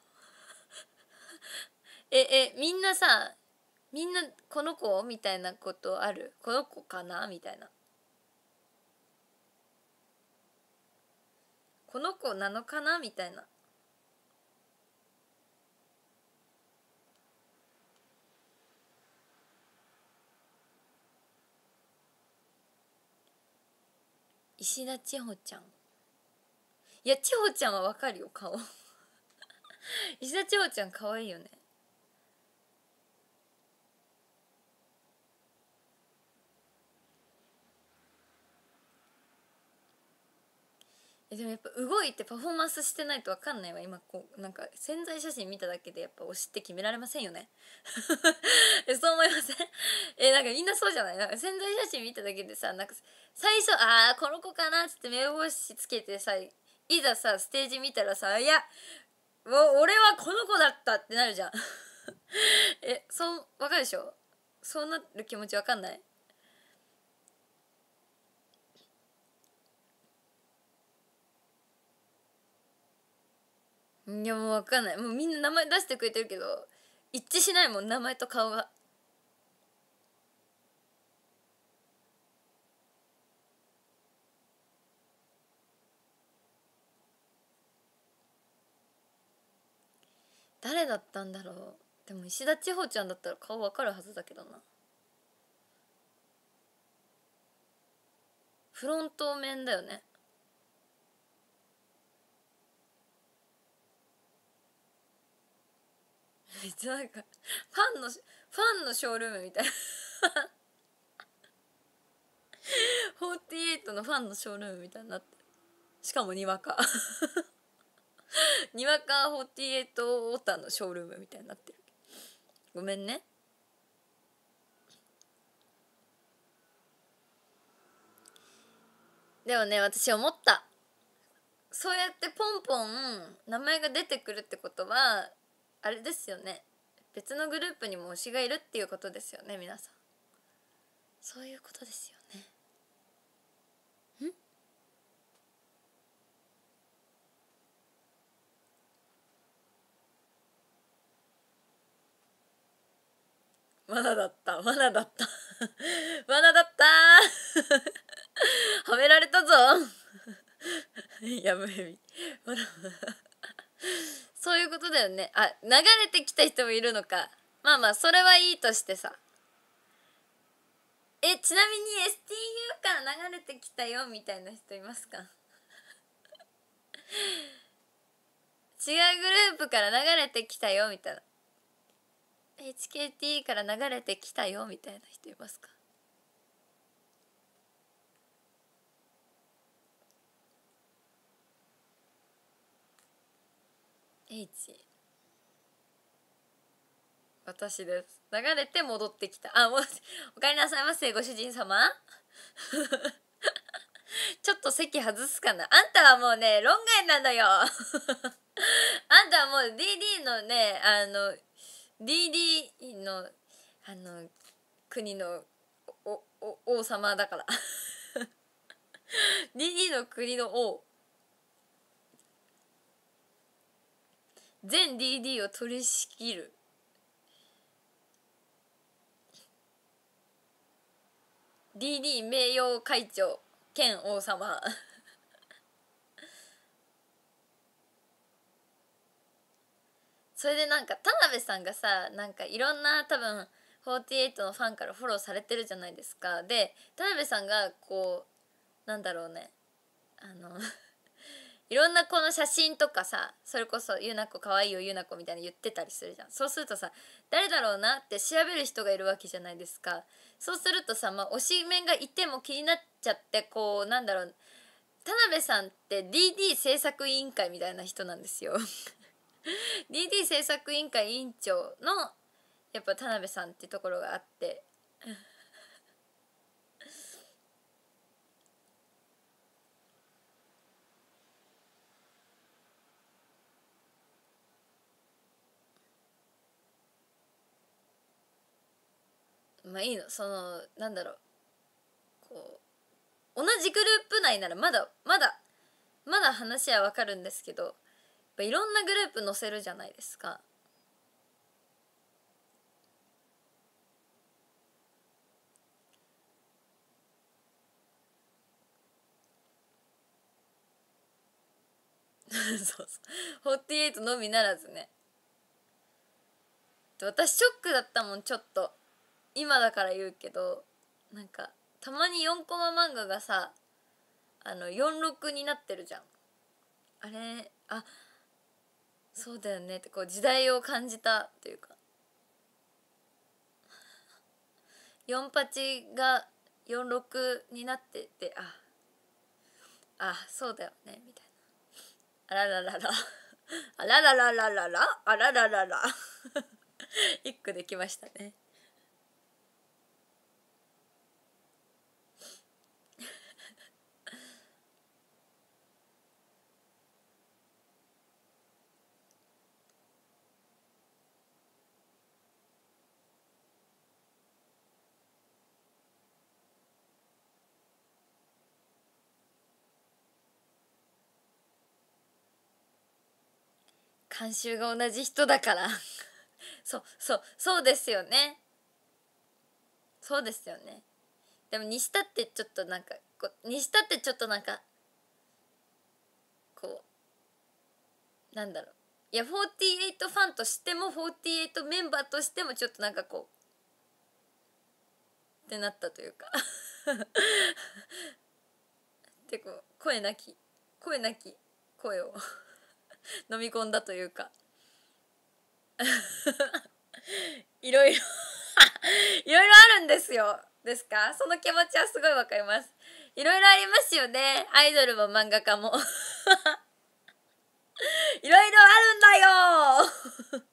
ええみんなさ、みんなこの子みたいなことある？この子かなみたいな、この子なのかなみたいな。石田千穂ちゃん、いや千穂ちゃんはわかるよ顔石田千穂ちゃん可愛いよね。えでもやっぱ動いてパフォーマンスしてないと分かんないわ。今こうなんか宣材写真見ただけでやっぱ推しって決められませんよねえそう思いません？えなんかみんなそうじゃない？なんか宣材写真見ただけでさ、なんか最初あーこの子かなっつって目星つけてさ、いざさステージ見たらさ、いやもう俺はこの子だったってなるじゃんえそう分かるでしょ？そうなる気持ち分かんない？いやもう分かんない。もうみんな名前出してくれてるけど一致しないもん、名前と顔が。誰だったんだろう。でも石田千穂ちゃんだったら顔分かるはずだけどな。フロント面だよね。めっちゃなんかファンのファンのショールームみたいなフォーティーエイトのファンのショールームみたいになってる。しかもにわかにわかフォーティーエイトオタのショールームみたいになってる。ごめんね。でもね私思った、そうやってポンポン名前が出てくるってことはあれですよね、別のグループにも推しがいるっていうことですよね。皆さんそういうことですよね。ん罠だった罠だった罠だったはめられたぞやぶへびそういうことだよね。あ流れてきた人もいるのか。まあまあそれはいいとしてさ、えちなみに エスティーユー から流れてきたよみたいな人いますか？違うグループから流れてきたよみたいな、 エイチケーティー から流れてきたよみたいな人いますか？ H 私です。流れて戻ってきた。あ、もうおかえりなさいませご主人様ちょっと席外すかな。あんたはもうね論外なのよあんたはもう ディーディー のねあの ディーディー のあの国のおお王様だからディーディー の国の王、全 ディーディー を取り仕切る ディーディー 名誉会長兼王様それでなんか田辺さんがさ、なんかいろんな多分フォーティーエイトのファンからフォローされてるじゃないですか。で田辺さんがこうなんだろうね、あのいろんなこの写真とかさ、それこそゆなこかわいいよゆなこみたいに言ってたりするじゃん。そうするとさ、誰だろうなって調べる人がいるわけじゃないですか。そうするとさ、まあ推しメンがいても気になっちゃって、こうなんだろう、田辺さんって ディーディー 制作委員会みたいな人なんですよディーディー 制作委員会委員長のやっぱ田辺さんってところがあってまあいいの、そのなんだろう、こう同じグループ内ならまだまだまだ話はわかるんですけど、やっぱいろんなグループ載せるじゃないですかそうそう、フォーティーエイトのみならずね。私ショックだったもん、ちょっと今だから言うけど、なんかたまによんコマ漫画がさ、あのよんろくになってるじゃん。あれ、あ、そうだよねってこう時代を感じたというか、よんはちがよんろくになってて、ああそうだよねみたいな、あららららあららららららあらららら一句できましたね。監修が同じ人だからそうそうそうですよね、そうですよね。でも西田ってちょっとなんかこう西田ってちょっとなんかこうなんだろう、いやフォーティーエイトファンとしてもフォーティーエイトメンバーとしてもちょっとなんかこうってなったというかでこう声なき声なき声を飲み込んだというかいろいろいろいろあるんですよ。ですか？その気持ちはすごいわかります。いろいろありますよね。アイドルも漫画家もいろいろあるんだよ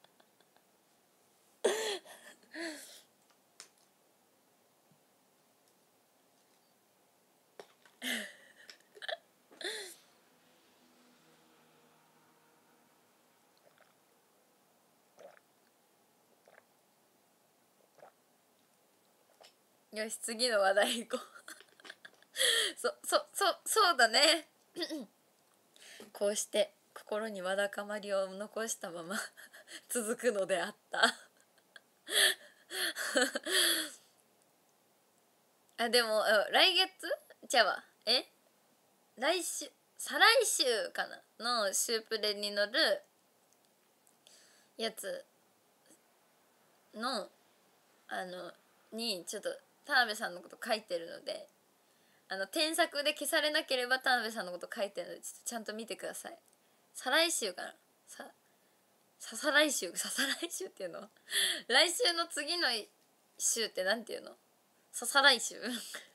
よし次の話題行こうそそそそうだねこうして心にわだかまりを残したまま続くのであったあでも来月じゃあわえ来週再来週かなのシュープレに乗るやつのあのにちょっと田辺さんのこと書いてるので、あの添削で消されなければ田辺さんのこと書いてるのでちょっとちゃんと見てください。再来週かな、さささ来週ささ来週っていうの来週の次の週ってなんていうの、ささ来週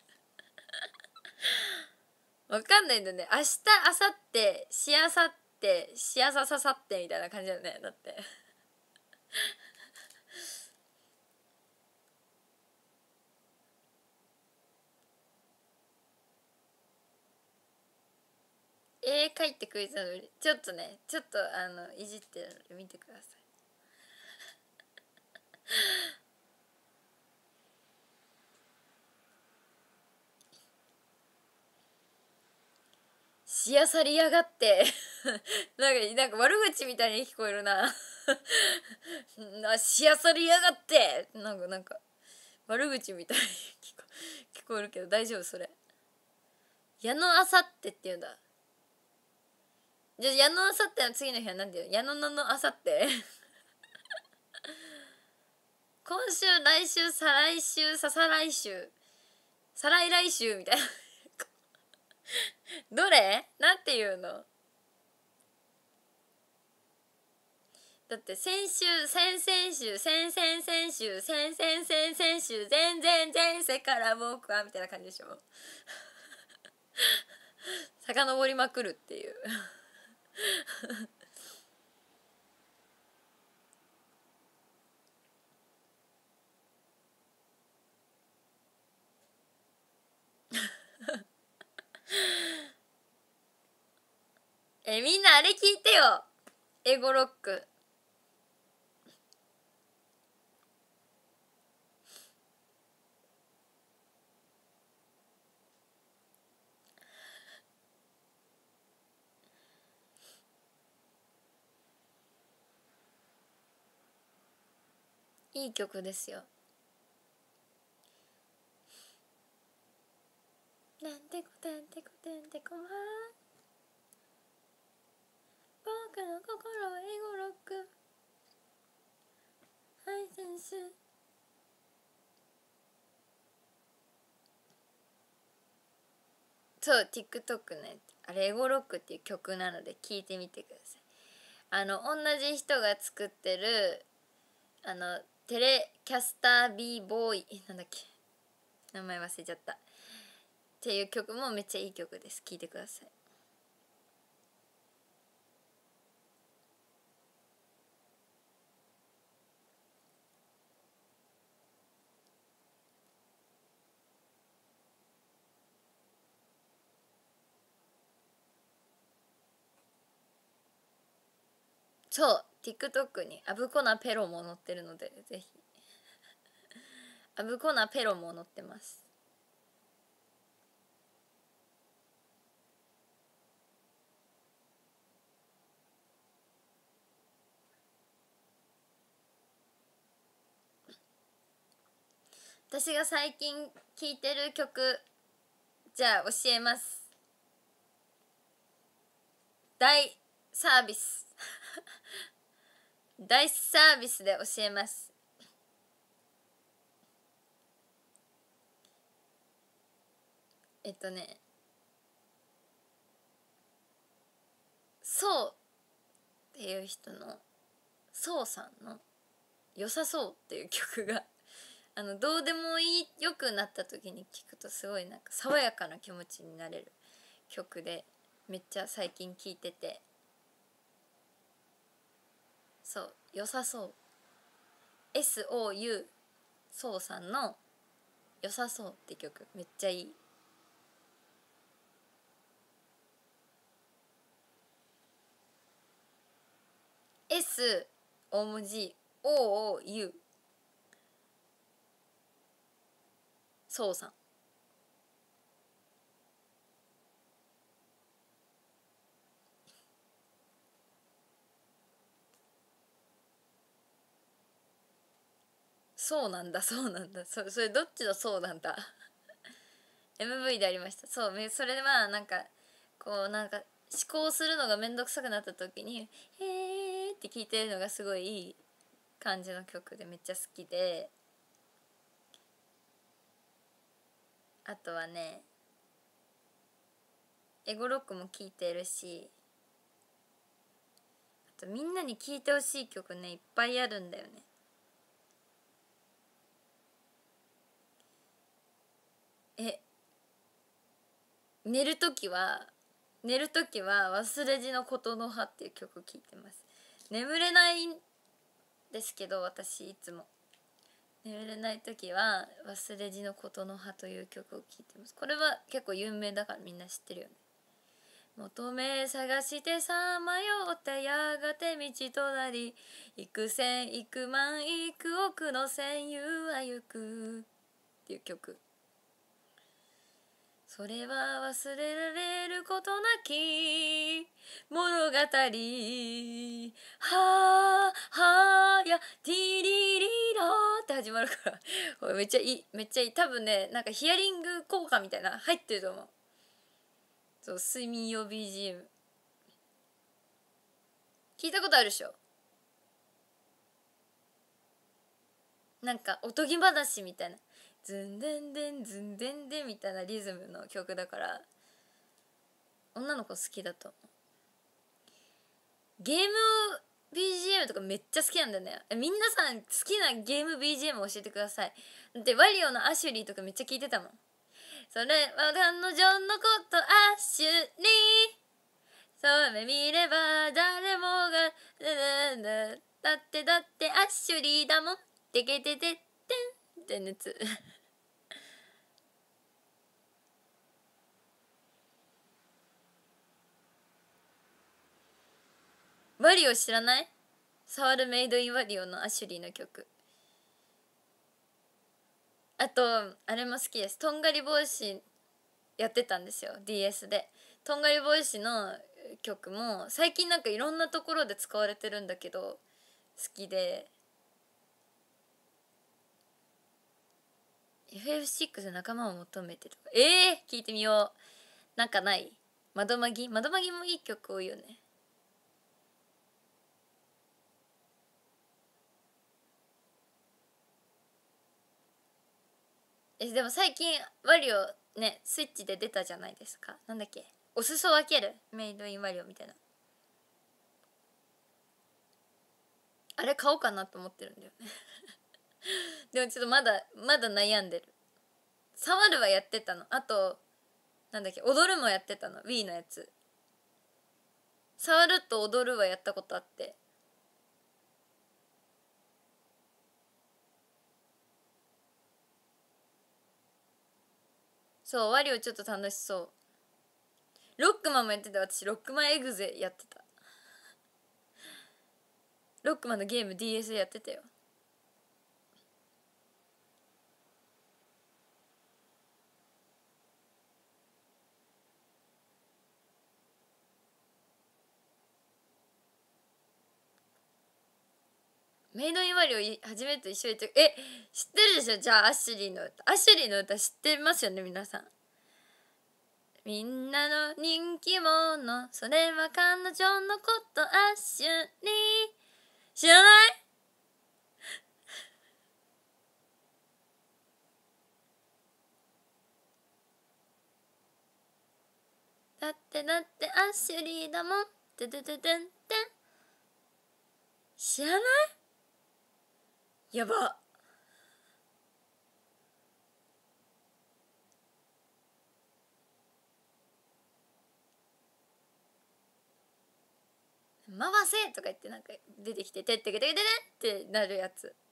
わかんないんだよね。明日明後日しあさってしあさささってみたいな感じだよね。だって絵描いてくれたのでちょっとねちょっとあのいじってるので見てくださいしやさりやがってなんかなんか悪口みたいに聞こえるななしやさりやがってなんかなんか悪口みたいに聞こ聞こえるけど大丈夫それ。矢のあさってっていうんだ。 じゃあ矢のあさっての次の日は何だよ、矢のののあさって今週来週再来週ささ来週再来来週みたいなどれなんていうの。だって先週先々週先々先週先々先々週全然前世から僕はみたいな感じでしょ遡りまくるっていうえ、みんなあれ聞いてよ、エゴロックいい曲ですよ。なんてこたんてこたんてこは僕の心はエゴロックハイセンス。そう TikTok ね、あれエゴロックっていう曲なので聴いてみてください。あの同じ人が作ってるあのテレキャスター B ボーイなんだっけ名前忘れちゃったっていう曲もめっちゃいい曲です。聴いてください。そう TikTok にアブコナペロも載ってるのでぜひアブコナペロも載ってます。私が最近聴いてる曲じゃあ教えます。大サービス大サービスで教えます。えっとねそうっていう人のそうさんの良さそうっていう曲があのどうでもいいよくなった時に聴くとすごいなんか爽やかな気持ちになれる曲でめっちゃ最近聴いてて、そう良さそう エスオーユー そうさんの良さそうって曲めっちゃいい。S 大文字 オーオーユー そうさん。そうなんだそうなんだそそれどっちのそうなんだエムブイ でありました。そうそれはなんかこうなんか思考するのがめんどくさくなった時に「へーって聞いてるのがすごいいい感じの曲でめっちゃ好きで、あとはねエゴロックも聴いてるし、あとみんなに聴いてほしい曲ねいっぱいあるんだよね。え寝るときは寝るときは忘れじのことの葉っていう曲聴いてます。眠れないんですけど私いつも眠れないときは忘れじのことの葉という曲を聴いてます。これは結構有名だからみんな知ってるよね。求め探してさまよってやがて道となり幾千幾万幾億の戦友は行くっていう曲。それは忘れられることなき物語はあはあやティリリラーって始まるからこれめっちゃいいめっちゃいい。多分ねなんかヒアリング効果みたいな入ってると思う。そう睡眠用 ビージーエム聞いたことあるでしょ。なんかおとぎ話みたいな、ズンデンデンズンデンデンみたいなリズムの曲だから女の子好きだと思う。ゲーム ビージーエム とかめっちゃ好きなんだよね。みんなさん好きなゲーム ビージーエム 教えてください。だってワリオのアシュリーとかめっちゃ聞いてたもん。それは彼女のことアシュリー、そう目見れば誰もがだってだってアシュリーだもん、てけててってんって熱ワリオ知らない？サワルメイドインワリオのアシュリーの曲。あとあれも好きです。とんがり帽子やってたんですよ ディーエス で。とんがり帽子の曲も最近なんかいろんなところで使われてるんだけど好きで、 エフエフシックス で仲間を求めてとか、えー、聞いてみよう。なんかない？窓まぎ窓まぎもいい曲多いよね。えでも最近ワリオねスイッチで出たじゃないですか。なんだっけ、お裾分けるメイドインワリオみたいな、あれ買おうかなと思ってるんだよねでもちょっとまだまだ悩んでる。触るはやってたの。あとなんだっけ、踊るもやってたの Wii のやつ。触ると踊るはやったことあって、そうワリオちょっと楽しそう。ロックマンもやってた。私ロックマンエグゼやってた。ロックマンのゲーム ディーエス でやってたよ。メイドインワリオ初めて一緒に言って、え知ってるでしょ。じゃあアシュリーの歌、アシュリーの歌知ってますよね皆さん。みんなの人気者、それは彼女のことアシュリー、知らない？だってだってアシュリーだもん、ててててんてん。知らない？やば。回せとか言ってなんか出てきててってけてけててってなるやつ、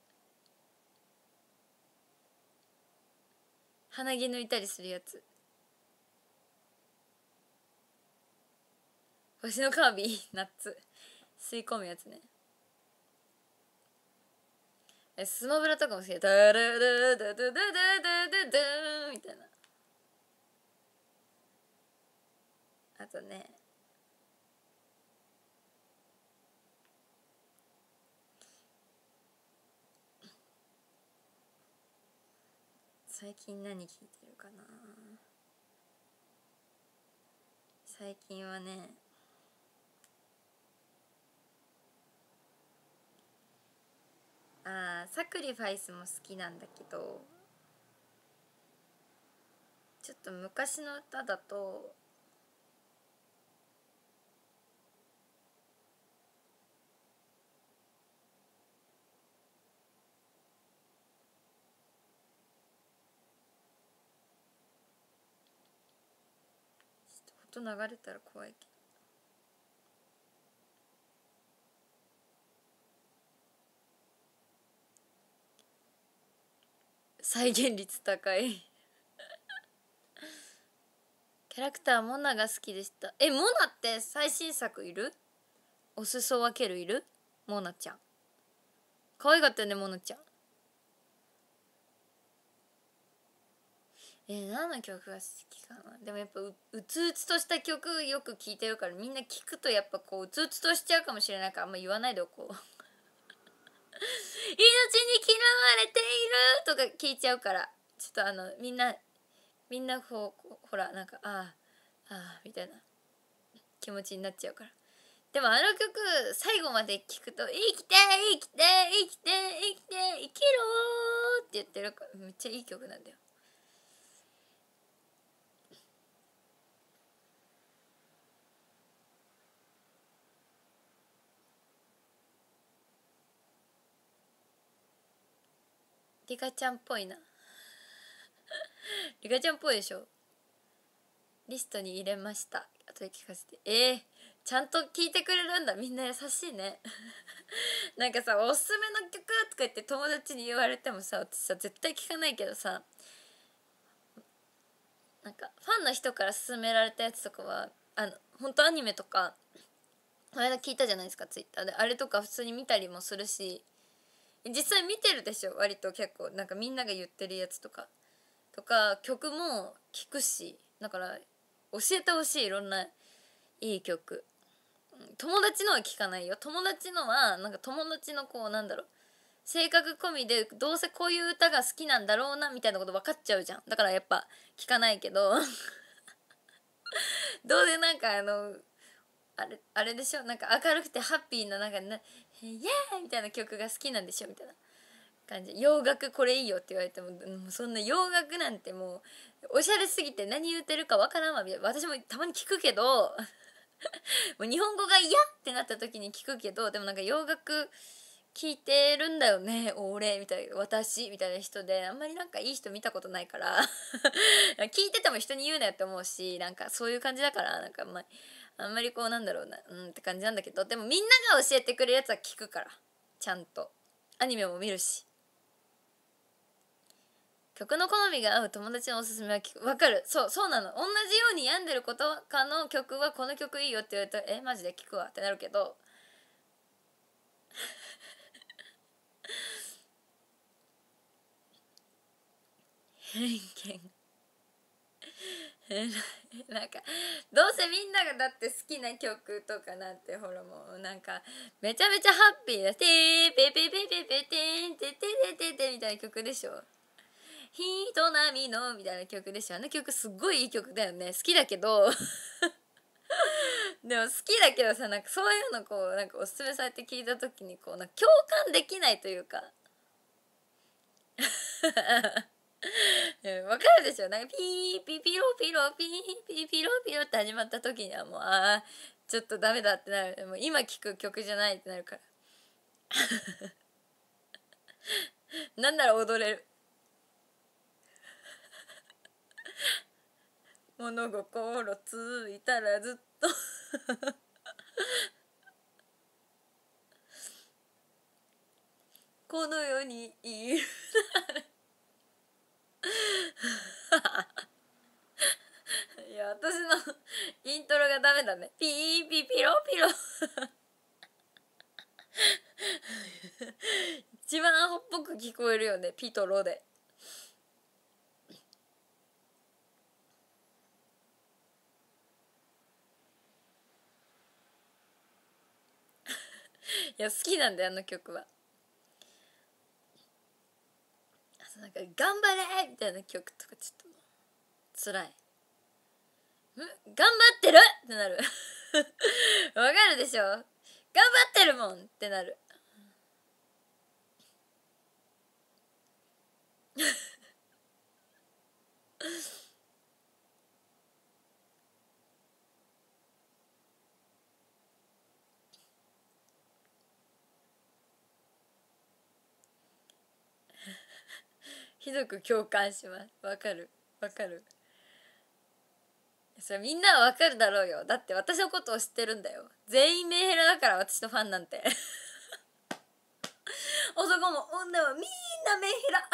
鼻毛抜いたりするやつ。星のカービィナッツ吸い込むやつね。えスマブラとかも好きで、ダルルルルルルルルルみたいな。あとね、最近何聞いてるかな。最近はね、あーサクリファイスも好きなんだけど、ちょっと昔の歌だと音流れたら怖いけど、再現率高いキャラクターモナが好きでした。えモナって最新作いる？お裾分けるいる？モナちゃん可愛かったよね。モナちゃんえー、何の曲が好きかな。でもやっぱ う, うつうつとした曲よく聴いてるから、みんな聞くとやっぱこううつうつとしちゃうかもしれないからあんま言わないでおこう命に嫌われているとか聞いちゃうから、ちょっとあのみんなみんなこうほらなんかああああみたいな気持ちになっちゃうから、 でもあの曲最後まで聴くと「生きて生きて生きて生きて生きろ」って言ってるからめっちゃいい曲なんだよ。リカちゃんっぽいなリカちゃんっぽいでしょ。リストに入れました。後で聞かせて。えー、ちゃんと聞いてくれるんだ。みんな優しいねなんかさおすすめの曲とか言って友達に言われてもさ私さ絶対聞かないけどさ、なんかファンの人から勧められたやつとかはあの本当アニメとかこの間聞いたじゃないですかツイッターで。あれとか普通に見たりもするし実際見てるでしょ割と結構なんかみんなが言ってるやつとかとか曲も聞くし、だから教えてほしいいろんないい曲。友達のは聞かないよ。友達のはなんか友達のこうなんだろう性格込みでどうせこういう歌が好きなんだろうなみたいなこと分かっちゃうじゃん。だからやっぱ聞かないけどどうせなんかあのあれあれでしょなんか明るくてハッピーななんかな「イエーイ!」みたいな曲が好きなんでしょみたいな感じ。洋楽これいいよって言われても、うん、そんな洋楽なんてもうおしゃれすぎて何言ってるかわからんわみたいな。私もたまに聞くけどもう日本語が嫌ってなった時に聞くけど、でもなんか洋楽聞いてるんだよね俺みたいな私みたいな人であんまりなんかいい人見たことないから聞いてても人に言うなよって思うし、なんかそういう感じだからなんかあんまりあんまりこうなんだろうなうんって感じなんだけど、でもみんなが教えてくれるやつは聞くからちゃんとアニメも見るし。曲の好みが合う友達のおすすめは聞く。わかる。そうそうなの。同じように病んでることかの曲はこの曲いいよって言われたらえマジで聞くわってなるけど偏見なんかどうせみんながだって好きな曲とかなんてほらもうなんかめちゃめちゃハッピーだてーペペペペペテンテテテテテみたいな曲でしょ。人並みのみたいな曲でしょ。あの曲すっごいいい曲だよね。好きだけどでも好きだけどさなんかそういうのこうなんかおすすめされて聞いた時にこうなんか共感できないというかわかるでしょ。なんかピーピピロピロピーピピロピロって始まった時にはもうああちょっとダメだってなる。もう今聴く曲じゃないってなるからなんなら踊れる物心ついたらずっとこの世にいるいや私のイントロがダメだね。ピーピピロピロ一番アホっぽく聞こえるよねピとロでいや好きなんだよあの曲は。あなんか「頑張れ!」みたいな曲とかちょっともう辛い。頑張ってるってなるわかるでしょ。頑張ってるもんってなるひどく共感します。わかるわかる。それみんなはわかるだろうよ。だって私のことを知ってるんだよ。全員メンヘラだから私のファンなんて男も女もみんなメンヘラ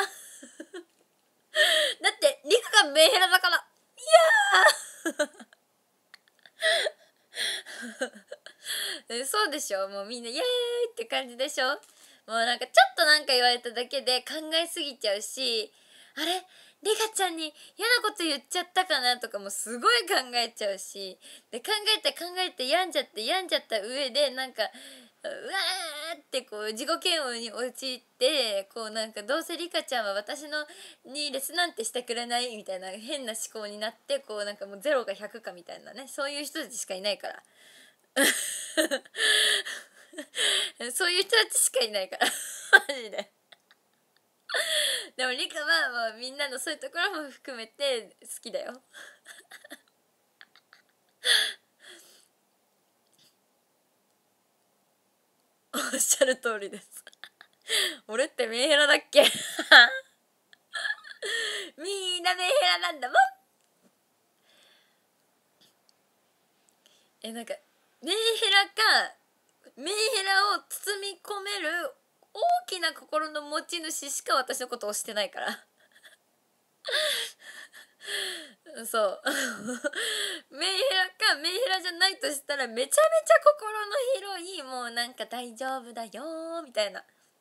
だってリカがメンヘラだから。いやーそうでしょ。もうみんなイエーイって感じでしょ。もうなんかちょっとなんか言われただけで考えすぎちゃうし、あれリカちゃんに嫌なこと言っちゃったかなとかもすごい考えちゃうし、で考えて考えて病んじゃって病んじゃった上でなんかうわーってこう自己嫌悪に陥ってこうなんかどうせリカちゃんは私のにレスなんてしてくれないみたいな変な思考になってこうなんかもうゼロがひゃくかみたいなね、そういう人たちしかいないからそういう人たちしかいないからマジででもリカはもうみんなのそういうところも含めて好きだよおっしゃる通りです俺ってメンヘラだっけみんなメンヘラなんだもん。えなんかメンヘラかメンヘラを包み込める大きな心の持ち主しか私のことをしてないからそうメンヘラかメンヘラじゃないとしたらめちゃめちゃ心の広いもうなんか大丈夫だよみたいな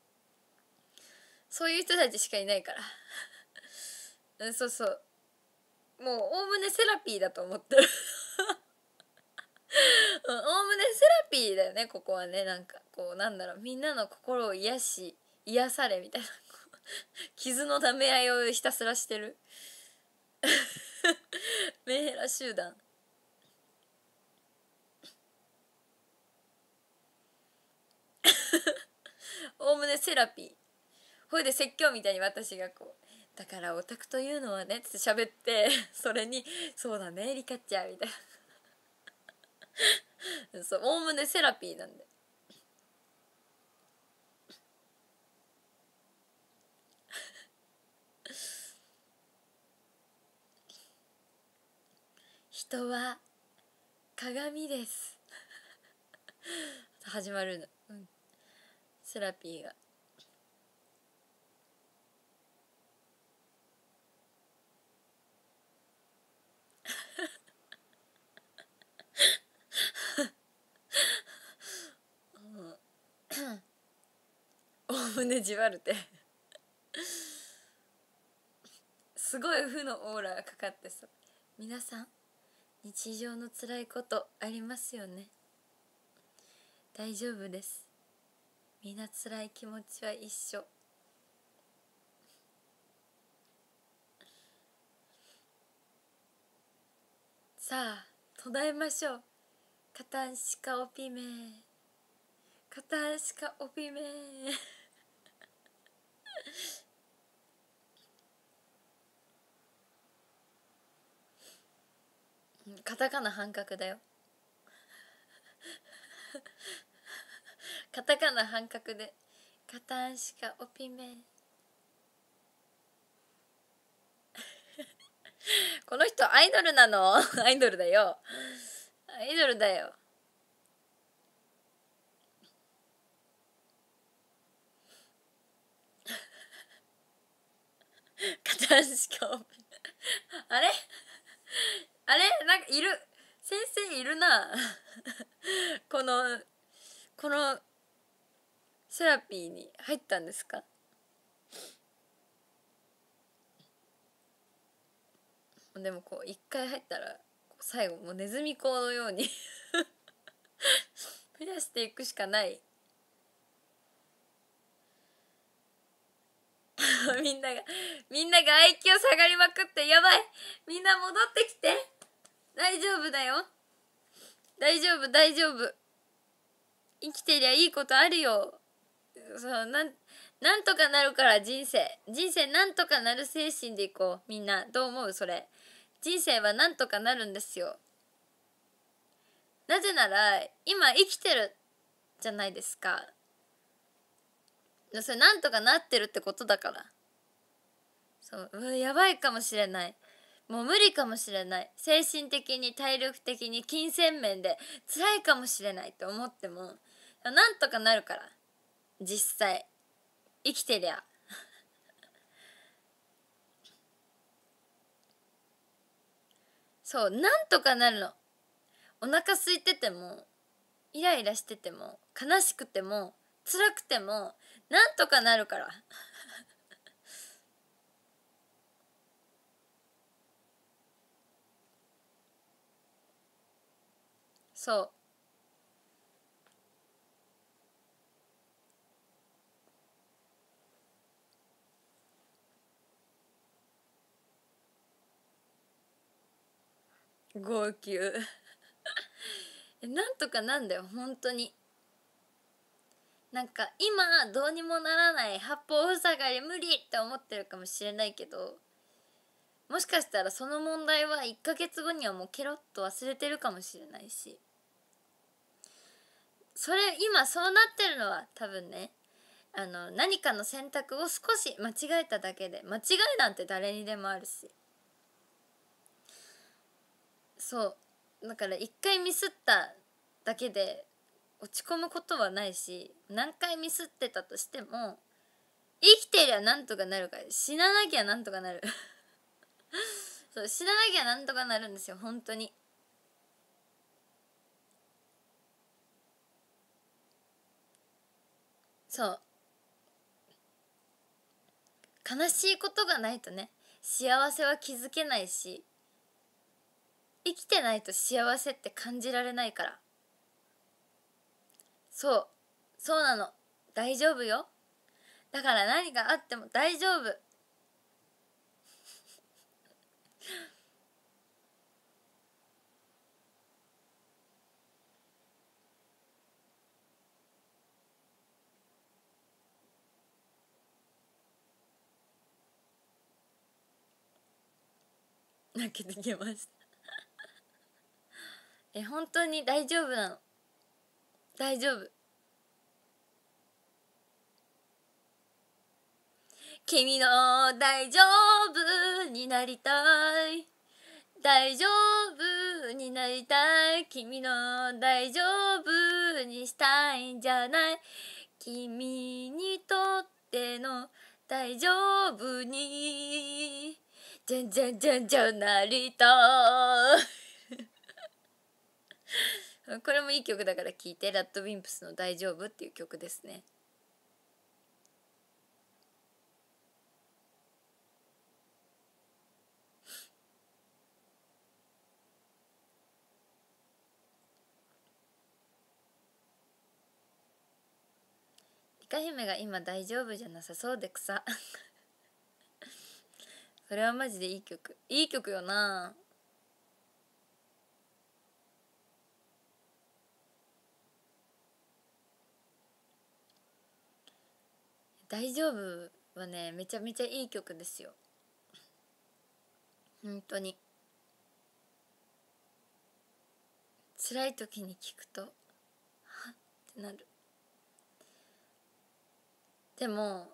そういう人たちしかいないからそうそうもうおおむねセラピーだと思ってるおおむねセラピーだよねここはね。なんかこうなんだろうみんなの心を癒し癒されみたいな傷の舐め合いをひたすらしてるメンヘラ集団おおむねセラピーほいで説教みたいに私がこうだからオタクというのはねって喋ってそれにそうだねリカちゃんみたいなそうおおむねセラピーなんで人は鏡です始まるの、うん、セラピーがおおむねじわるてすごい負のオーラがかかってさ皆さん日常の辛いことありますよね大丈夫ですみんな辛い気持ちは一緒さあ唱えましょうカタンシカオピメカタンシカオピメカタカナ半角だよカタカナ半角でカタンシカオピメこの人アイドルなのアイドルだよアイドルだよカタンシカオピメあれあれなんかいる先生いるなこのこのセラピーに入ったんですかでもこう一回入ったら最後もうネズミ講のように増やしていくしかないみんながみんなが アイキュー 下がりまくってやばいみんな戻ってきて大丈夫だよ大丈夫大丈夫生きてりゃいいことあるよそうなんなんとかなるから人生人生なんとかなる精神でいこうみんなどう思うそれ人生はなんとかなるんですよなぜなら今生きてるじゃないですかそれなんとかなってるってことだからそううわやばいかもしれないもう無理かもしれない精神的に体力的に金銭面で辛いかもしれないと思ってもなんとかなるから実際生きてりゃそうなんとかなるのお腹空いててもイライラしてても悲しくても辛くてもなんとかなるからそう号泣なんとかなんだよ本当になんか今どうにもならない八方塞がり無理って思ってるかもしれないけど、もしかしたらその問題はいっかげつごにはもうケロッと忘れてるかもしれないし、それ今そうなってるのは多分ね、あの何かの選択を少し間違えただけで、間違いなんて誰にでもあるし、そうだから一回ミスっただけで落ち込むことはないし、何回ミスってたとしても生きてりゃなんとかなるから、死ななきゃなんとかなるそう死ななきゃなんとかなるんですよ本当に。そう悲しいことがないとね幸せは気づけないし、生きてないと幸せって感じられないから。そうそうなの、大丈夫よ。だから何があっても大丈夫泣けてきましたえ本当に大丈夫なの、大丈夫。君の大丈夫になりたい、大丈夫になりたい、君の大丈夫にしたいんじゃない、君にとっての大丈夫にじゃんじゃんじゃんじゃんなりたいこれもいい曲だから聴いて、ラッドウィンプスの大丈夫っていう曲ですね。リカ姫が今大丈夫じゃなさそうで草それはマジでいい曲、いい曲よな。大丈夫はねめちゃめちゃいい曲ですよ本当に。辛い時に聞くとはっってなる。でも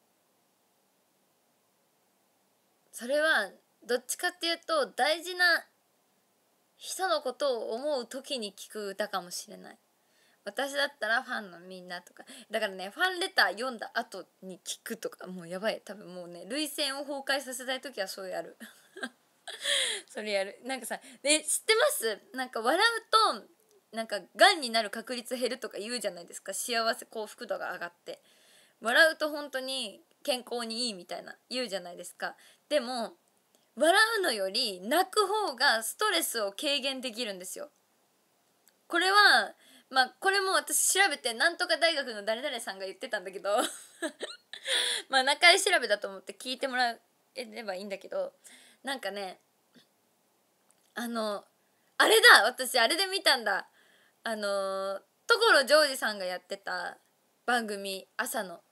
それはどっちかっていうと大事な人のことを思う時に聞く歌かもしれない。私だったらファンのみんなとかだからね、ファンレター読んだ後に聞くとかもうやばい、多分もうね涙腺を崩壊させたい時はそうやるそれやる。なんかさ、ね、知ってます？なんか笑うとなんかがんになる確率減るとか言うじゃないですか。幸せ幸福度が上がって笑うと本当に健康にいいみたいな言うじゃないですか。でも笑うのより泣く方がストレスを軽減できるんですよ。これはまあこれも私調べてなんとか大学の誰々さんが言ってたんだけどまあ中井調べだと思って聞いてもらえればいいんだけど、なんかねあのあれだ、私あれで見たんだ、あの所ジョージさんがやってた番組、朝の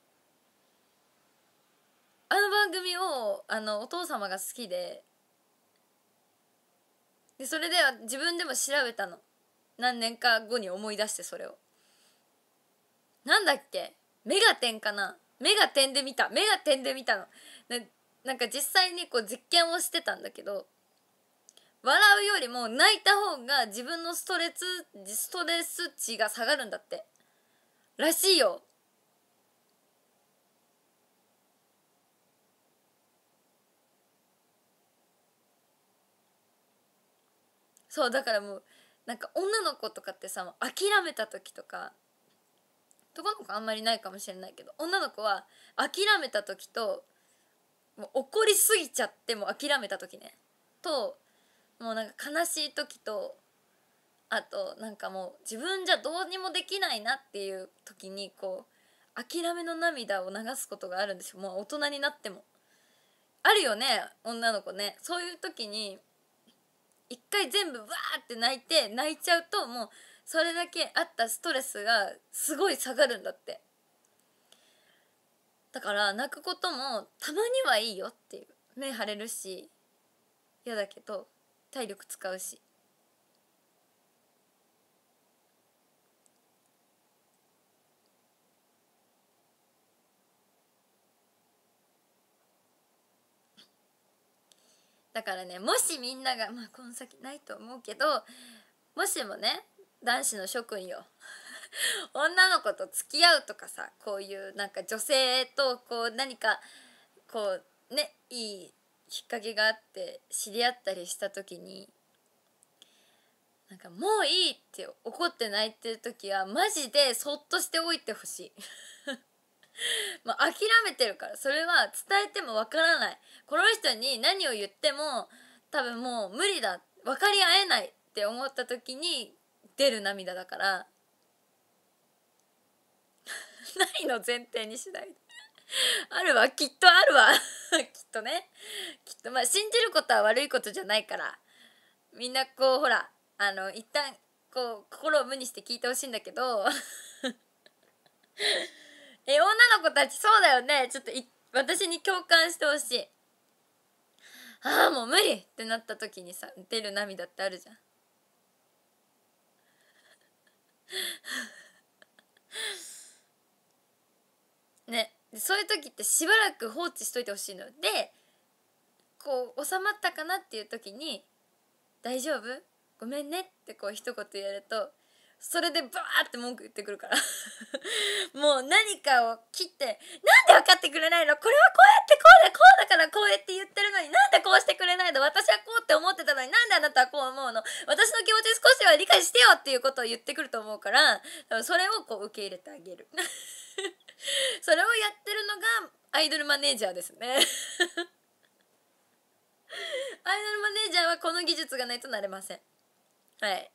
あの番組をあのお父様が好きで、でそれでは自分でも調べたの、何年か後に思い出して。それをなんだっけ、メガテンかな、メガテンで見たメガテンで見たのな。なんか実際にこう実験をしてたんだけど、笑うよりも泣いた方が自分のストレスストレス値が下がるんだってらしいよ。そうだからもうなんか女の子とかってさ、もう諦めた時とか、男の子あんまりないかもしれないけど、女の子は諦めた時と、もう怒りすぎちゃってもう諦めた時ねと、もうなんか悲しい時と、あとなんかもう自分じゃどうにもできないなっていう時にこう諦めの涙を流すことがあるんですよ。もう大人になってもあるよね、女の子ね。そういう時に一回全部わーって泣いて泣いちゃうと、もうそれだけあったストレスがすごい下がるんだって。 だから泣くこともたまにはいいよっていう。目腫れるし嫌だけど体力使うし。だからね、もしみんながまあこの先ないと思うけど、もしもね男子の諸君よ女の子と付き合うとかさ、こういうなんか女性とこう何かこうねいいきっかけがあって知り合ったりした時に、なんかもういいって怒って泣いてる時はマジでそっとしておいてほしいまあ諦めてるから、それは伝えてもわからない。この人に何を言っても多分もう無理だ、分かり合えないって思った時に出る涙だからないの前提にしないであるわ、きっとあるわきっとね、きっとまあ信じることは悪いことじゃないから、みんなこうほらあの一旦こう心を無にして聞いてほしいんだけどえ、女の子たちそうだよね、ちょっとい私に共感してほしい。ああもう無理ってなった時にさ出る涙ってあるじゃんね。そういう時ってしばらく放置しといてほしいので、こう収まったかなっていう時に「大丈夫？ごめんね」ってこう一言言えると、それでバーって文句言ってくるからもう何かを切って「なんで分かってくれないの、これはこうやってこうだこうだからこうやって言ってるのになんでこうしてくれないの、私はこうって思ってたのになんであなたはこう思うの、私の気持ち少しは理解してよ」っていうことを言ってくると思うから、それをこう受け入れてあげるそれをやってるのがアイドルマネージャーですねアイドルマネージャーはこの技術がないとなれません。はい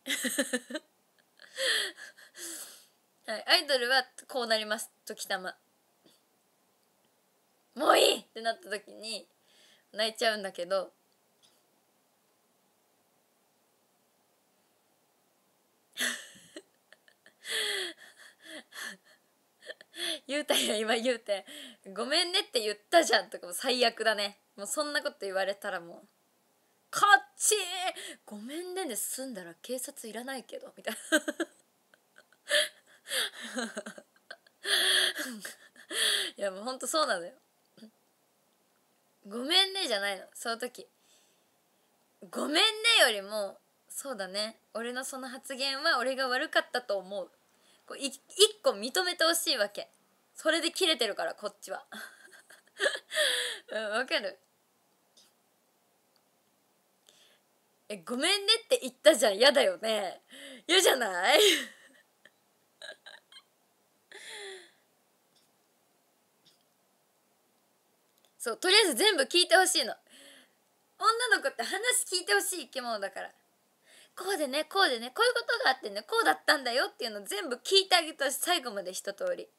はい、アイドルはこうなります。時たまもういいってなった時に泣いちゃうんだけど言うたや今言うてごめんねって言ったじゃんとかも最悪だね。もうそんなこと言われたらもうこっちごめんねで済んだら警察いらないけどみたいないやもうほんとそうなのよ。ごめんねじゃないの、その時ごめんねよりもそうだね、俺のその発言は俺が悪かったと思う、こうい一個認めてほしいわけ。それで切れてるからこっちはうんわかる。えごめんねって言ったじゃん、嫌だよね、嫌じゃないそうとりあえず全部聞いてほしいの。女の子って話聞いてほしい生き物だから、こうでねこうでねこういうことがあってねこうだったんだよっていうのを全部聞いてあげてほしい、最後まで一通り。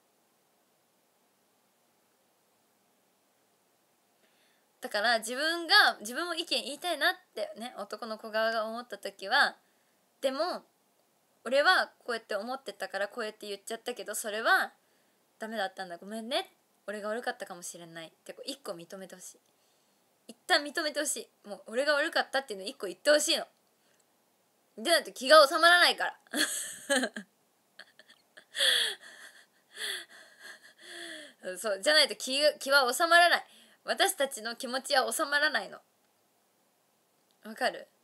だから自分が自分も意見言いたいなってね男の子側が思った時は、でも俺はこうやって思ってたからこうやって言っちゃったけどそれはダメだったんだごめんね、俺が悪かったかもしれないってこう一個認めてほしい。一旦認めてほしい。もう俺が悪かったっていうの一個言ってほしいのでないと気が収まらないからそうじゃないと気が気は収まらない。私たちの気持ちは収まらないの。わかる？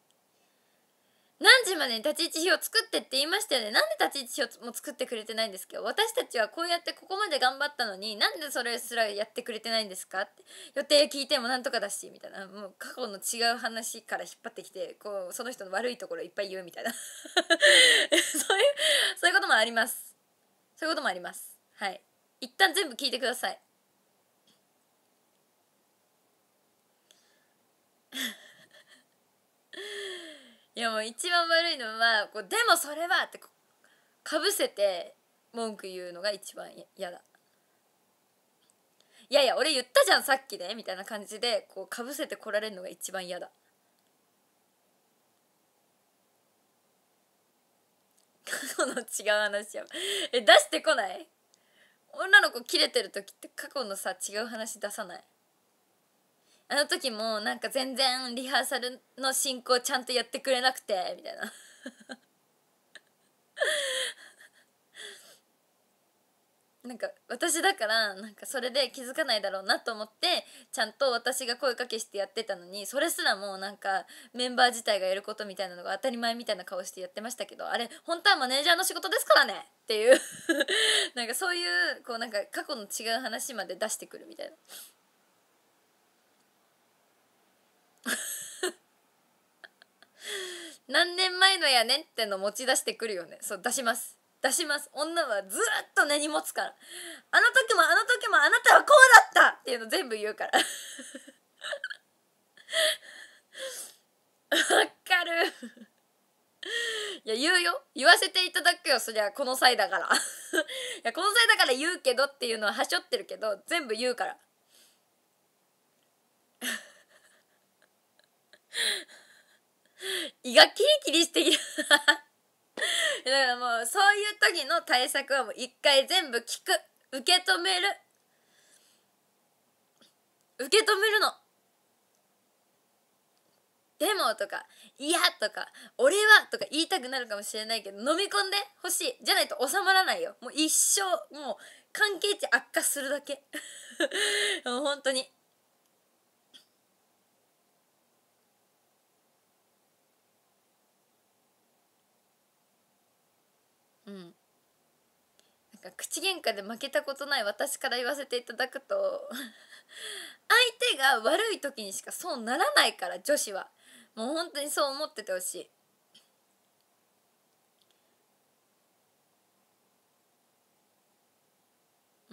何時までに立ち位置表作ってって言いましたよね。なんで立ち位置表も作ってくれてないんですけど、私たちはこうやってここまで頑張ったのになんでそれすらやってくれてないんですかって、予定聞いてもなんとかだしみたいな、もう過去の違う話から引っ張ってきてこうその人の悪いところいっぱい言うみたいなそういうそういうこともあります。そういうこともあります。はい、一旦全部聞いてくださいいやもう一番悪いのはこうでもそれはってかぶせて文句言うのが一番嫌だ。いやいや俺言ったじゃんさっきねみたいな感じでこうかぶせてこられるのが一番嫌だ。過去の違う話をえ出してこない。 女の子キレてる時って過去のさ違う話出さない？あの時もなんか全然リハーサルの進行ちゃんとやってくれなくてみたいななんか私だからなんかそれで気づかないだろうなと思ってちゃんと私が声かけしてやってたのに、それすらもなんかメンバー自体がやることみたいなのが当たり前みたいな顔してやってましたけど、あれ本当はマネージャーの仕事ですからねっていうなんかそういうこうなんか過去の違う話まで出してくるみたいな何年前のやねんっての持ち出してくるよね。そう出します出します。女はずっと根に持つから、あの時もあの時もあなたはこうだったっていうの全部言うからわかるいや言うよ、言わせていただくよ、そりゃこの際だからいやこの際だから言うけどっていうのははしょってるけど全部言うから胃がキリキリしてきただからもうそういう時の対策はもう一回全部聞く、受け止める受け止めるの。でもとかいやとか俺はとか言いたくなるかもしれないけど飲み込んでほしい、じゃないと収まらないよ。もう一生もう関係値悪化するだけもう本当にうん。なんか口喧嘩で負けたことない私から言わせていただくと相手が悪い時にしかそうならないから、女子はもう本当にそう思っててほしい。うん、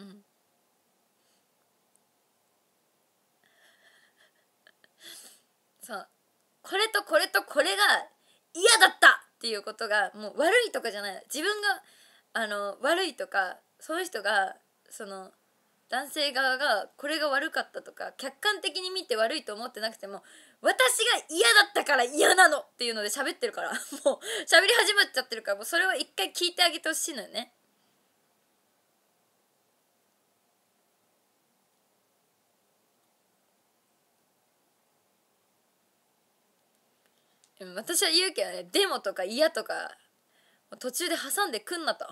そうこれとこれとこれが嫌だったっていうことがもう悪いとかじゃない、自分があの悪いとか、そういう人がその男性側がこれが悪かったとか客観的に見て悪いと思ってなくても、私が嫌だったから嫌なのっていうので喋ってるからもう喋り始まっちゃってるから、もうそれを一回聞いてあげてほしいのよね。でも私は言うけどね、デモとか嫌とか途中で挟んでくんなと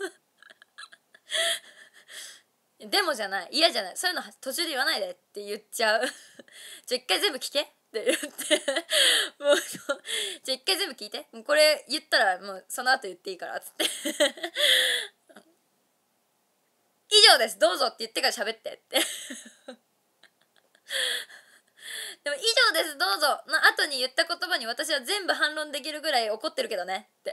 デモじゃない嫌じゃない、そういうの途中で言わないでって言っちゃうじゃあ一回全部聞けって言ってもうじゃあ一回全部聞いて、もうこれ言ったらもうその後言っていいからっつって以上ですどうぞって言ってから喋ってってでも以上ですどうぞの後に言った言葉に私は全部反論できるぐらい怒ってるけどねって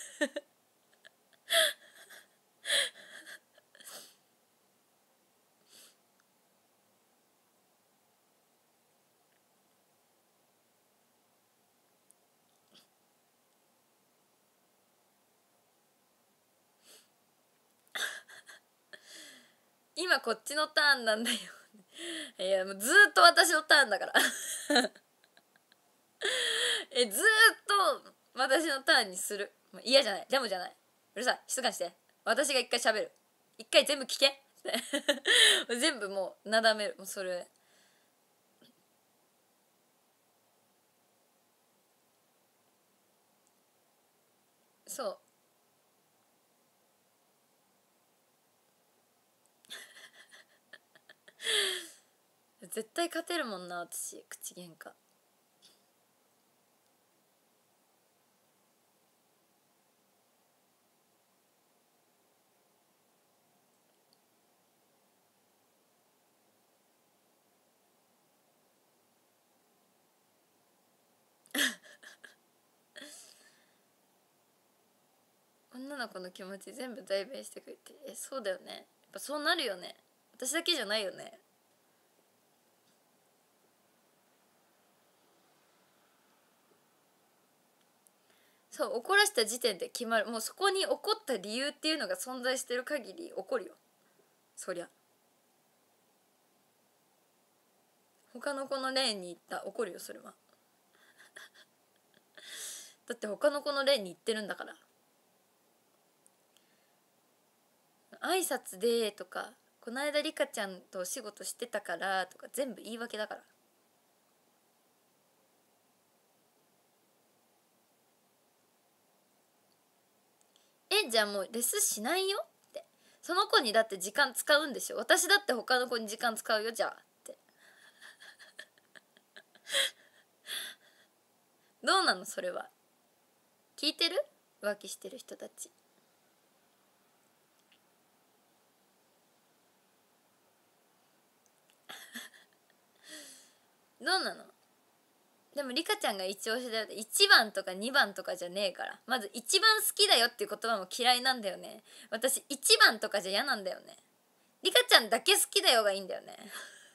今こっちのターンなんだよいやもうずーっと私のターンだからえずーっと私のターンにする、もう嫌じゃないでもじゃない、うるさい静かにして、私が一回喋る、一回全部聞けって全部もうなだめる、もうそれそう絶対勝てるもんな私口喧嘩女の子の気持ち全部代弁してくれて、えそうだよね、やっぱそうなるよね、私だけじゃないよね。そう怒らした時点で決まる、もうそこに怒った理由っていうのが存在してる限り怒るよ、そりゃ他の子のレーンに行った怒るよそれはだって他の子のレーンに行ってるんだから。 挨拶でとか、この間リカちゃんとお仕事してたからとか全部言い訳だから。え、じゃあもうレスしないよって。その子にだって時間使うんでしょ。私だって他の子に時間使うよじゃあってどうなのそれは。聞いてる？浮気してる人たち。どうなの？でもリカちゃんが一押しだよって、いちばんとかにばんとかじゃねえから。まず一番好きだよっていう言葉も嫌いなんだよね。私いちばんとかじゃ嫌なんだよね。リカちゃんだけ好きだよがいいんだよね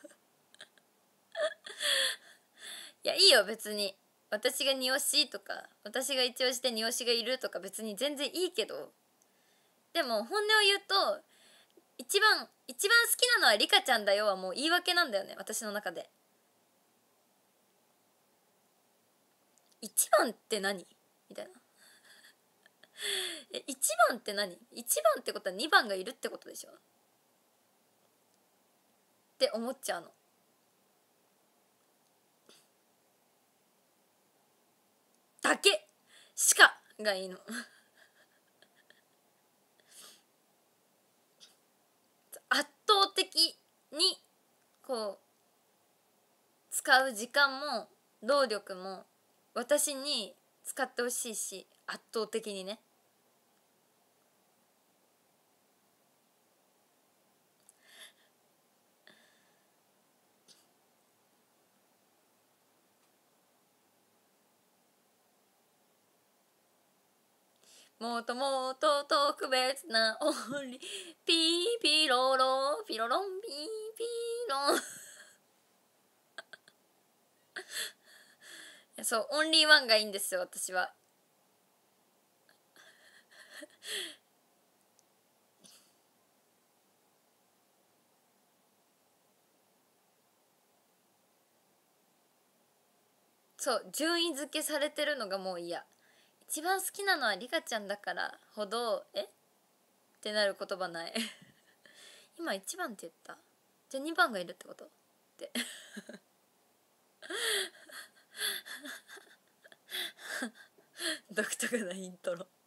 いやいいよ別に。私が二押しとか私が一押しで二押しがいるとか別に全然いいけど、でも本音を言うと一番一番好きなのはリカちゃんだよはもう言い訳なんだよね、私の中で。一番って何みたいなえ一番って何？一番ってことは二番がいるってことでしょって思っちゃうの。だけしかがいいの圧倒的にこう使う時間も労力も私に使ってほしいし、圧倒的にね。もっともっと特別なオンリーピーピロロピロロンピーピロンいやそうオンリーワンがいいんですよ私はそう順位付けされてるのがもう嫌。一番好きなのはリカちゃんだからほどえってなる言葉ない今いちばんって言った、じゃあにばんがいるってことって独特なイントロ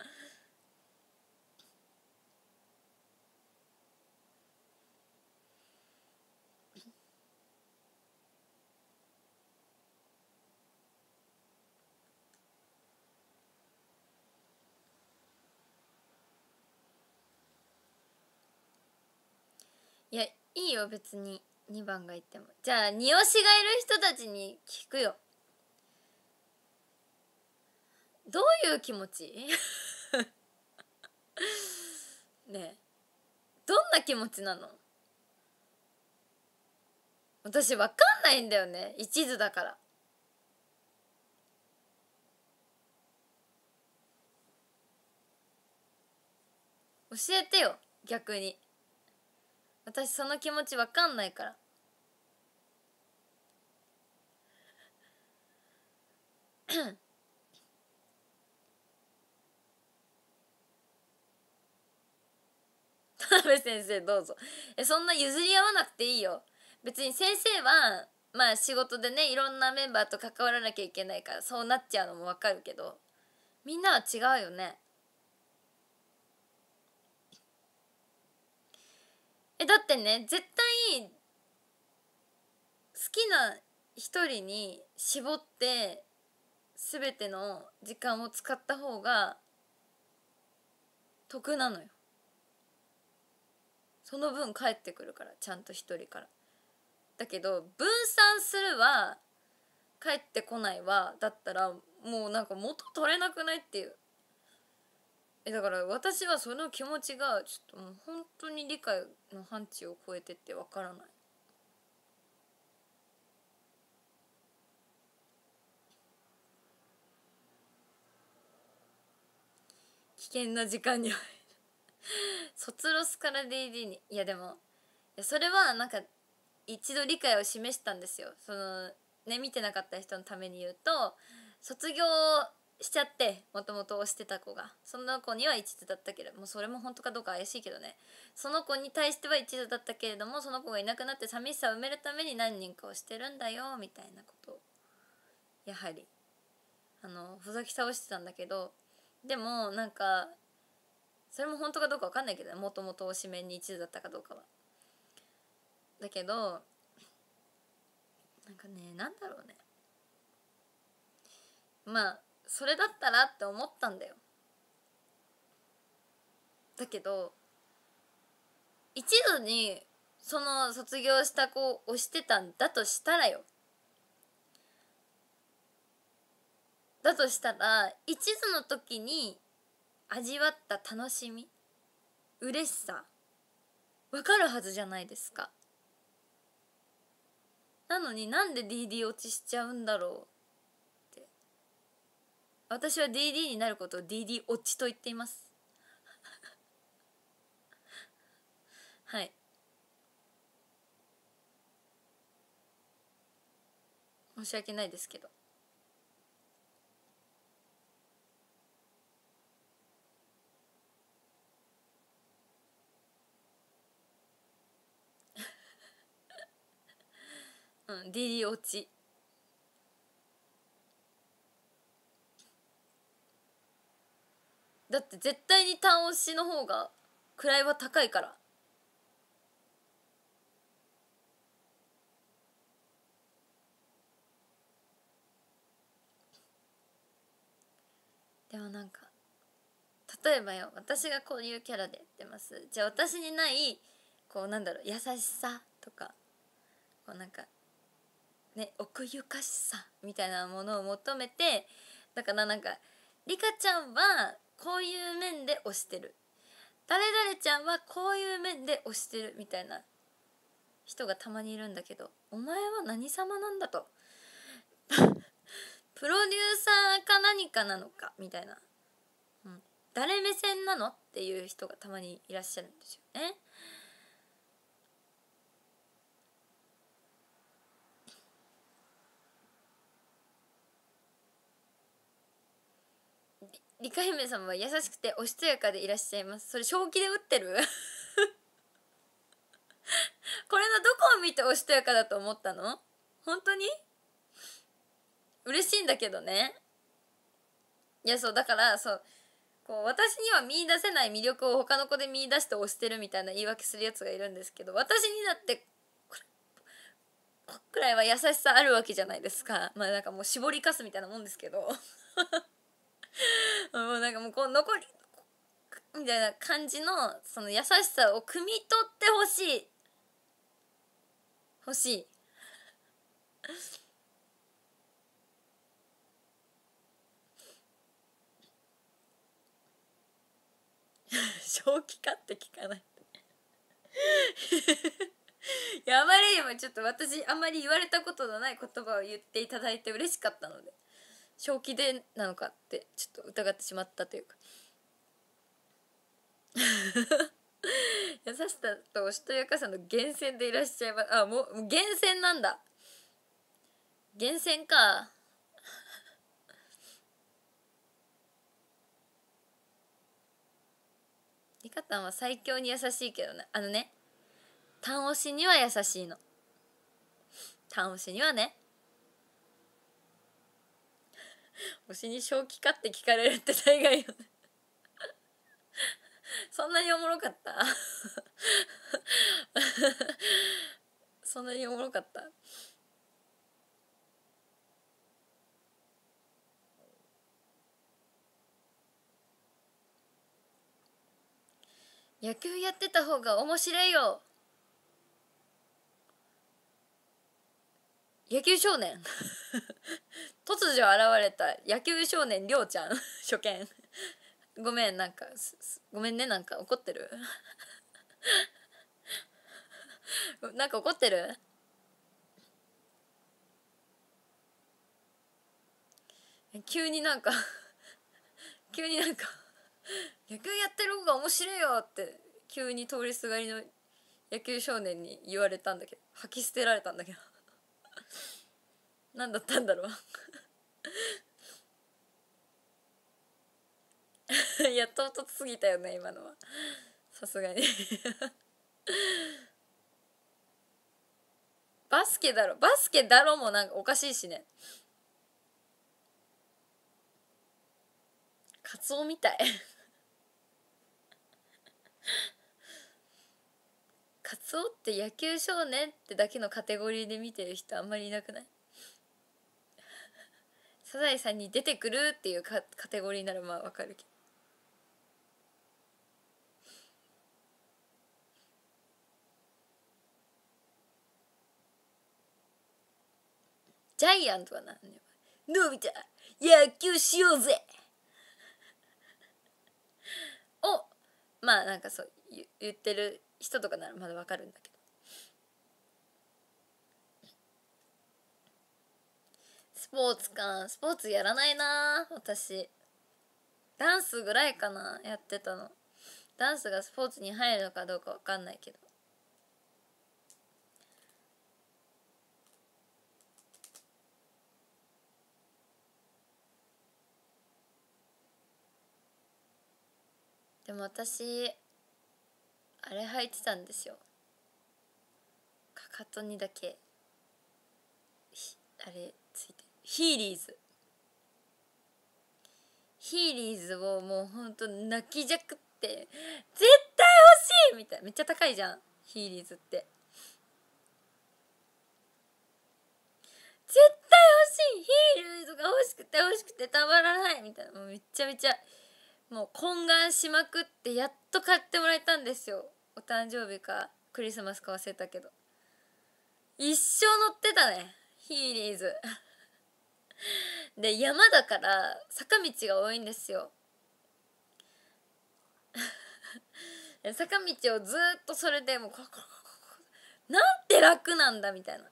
いやいいよ別ににばんがいても。じゃあに推しがいる人たちに聞くよ、どういう気持ちねえどんな気持ちなの？私わかんないんだよね、一途だから。教えてよ逆に。私その気持ちわかんないから田辺先生どうぞ。えそんな譲り合わなくていいよ別に。先生はまあ仕事でねいろんなメンバーと関わらなきゃいけないからそうなっちゃうのもわかるけど、みんなは違うよね。えだってね絶対好きな一人に絞って全ての時間を使った方が得なのよ。その分返ってくるからちゃんと一人から。だけど分散するは帰ってこないはだったらもうなんか元取れなくないっていう。えだから私はその気持ちがちょっともう本当に理解の範疇を超えてってわからない。危険な時間に入る卒ロスから ディーディー に。いやでもいやそれはなんか一度理解を示したんですよ。そのね見てなかった人のために言うと、卒業しちゃって、もともと推してた子が、その子には一途だったけれども、それも本当かどうか怪しいけどね、その子に対しては一途だったけれども、その子がいなくなって寂しさを埋めるために何人かをしてるんだよみたいなことをやはりあのふざけ倒してたんだけど、でもなんかそれも本当かどうか分かんないけどね、もともと推しメンに一途だったかどうかは。だけどなんかね、なんだろうね、まあそれだったらって思ったんだよ。だけど一度にその卒業した子を推してたんだとしたらよ、だとしたら一途の時に味わった楽しみ、嬉しさ分かるはずじゃないですか。なのになんで ディーディー 落ちしちゃうんだろうって、私は ディーディー になることを ディーディー 落ちと言っていますはい、申し訳ないですけどうん、ディーディー 落ち。だって絶対に単押しの方が位は高いから。でもなんか例えばよ、私がこういうキャラでやってます、じゃあ私にないこうなんだろう、優しさとかこうなんかね、奥ゆかしさみたいなものを求めて、だからなんかリカちゃんはこういう面で推してる、誰々ちゃんはこういう面で推してるみたいな人がたまにいるんだけど、お前は何様なんだとプロデューサーか何かなのかみたいな、うん、誰目線なのっていう人がたまにいらっしゃるんですよね。リカ姫様は優しくておしとやかでいらっしゃいます。それ正気で打ってるこれのどこを見ておしとやかだと思ったの？本当に嬉しいんだけどね。いやそうだからそうこう私には見出せない魅力を他の子で見出して推してるみたいな言い訳するやつがいるんですけど、私にだってこくらいは優しさあるわけじゃないですか。まあなんかもう絞りかすみたいなもんですけどもうなんかもうこう残りみたいな感じのその優しさを汲み取ってほしい欲しい正気かって聞かないいやあまりにもちょっと私あんまり言われたことのない言葉を言っていただいて嬉しかったので、正気でなのかってちょっと疑ってしまったというか優しさとおしとやかさの源泉でいらっしゃいます。あ、もう源泉なんだ、源泉かリカタンは最強に優しいけどね、あのね単押しには優しいの、単押しにはね推しに正気かって聞かれるって大概よねそんなにおもろかったそんなにおもろかった。野球やってた方が面白いよ、野球少年突如現れた野球少年りょうちゃん初見ごめんなんかごめんねなんか怒ってるなんか怒ってる急になんか急になんか野球やってる方が面白いよって急に通りすがりの野球少年に言われたんだけど、吐き捨てられたんだけど何だったんだろういや唐突すぎたよね今のは、さすがにバスケだろバスケだろもなんかおかしいしね。カツオみたいカツオって野球少年ってだけのカテゴリーで見てる人あんまりいなくない？サザエさんに出てくるっていうカカテゴリーならまあわかるけど、ジャイアントは何？のび太野球しようぜをまあなんかそう言言ってる人とかならまだわかるんだけど、スポーツかスポーツやらないな私。ダンスぐらいかなやってたの。ダンスがスポーツに入るのかどうかわかんないけど、でも私あれ履いてたんですよ、かかとにだけあれついてるヒーリーズ。ヒーリーズをもうほんと泣きじゃくって絶対欲しいみたいな、めっちゃ高いじゃんヒーリーズって。絶対欲しいヒーリーズが欲しくて欲しくてたまらないみたいな、もうめっちゃめちゃもう懇願しまくってやっと買ってもらえたんですよ。お誕生日かクリスマスか忘れたけど一生乗ってたねヒーリーズで山だから坂道が多いんですよ坂道をずっとそれでもうここここなんて楽なんだみたいな。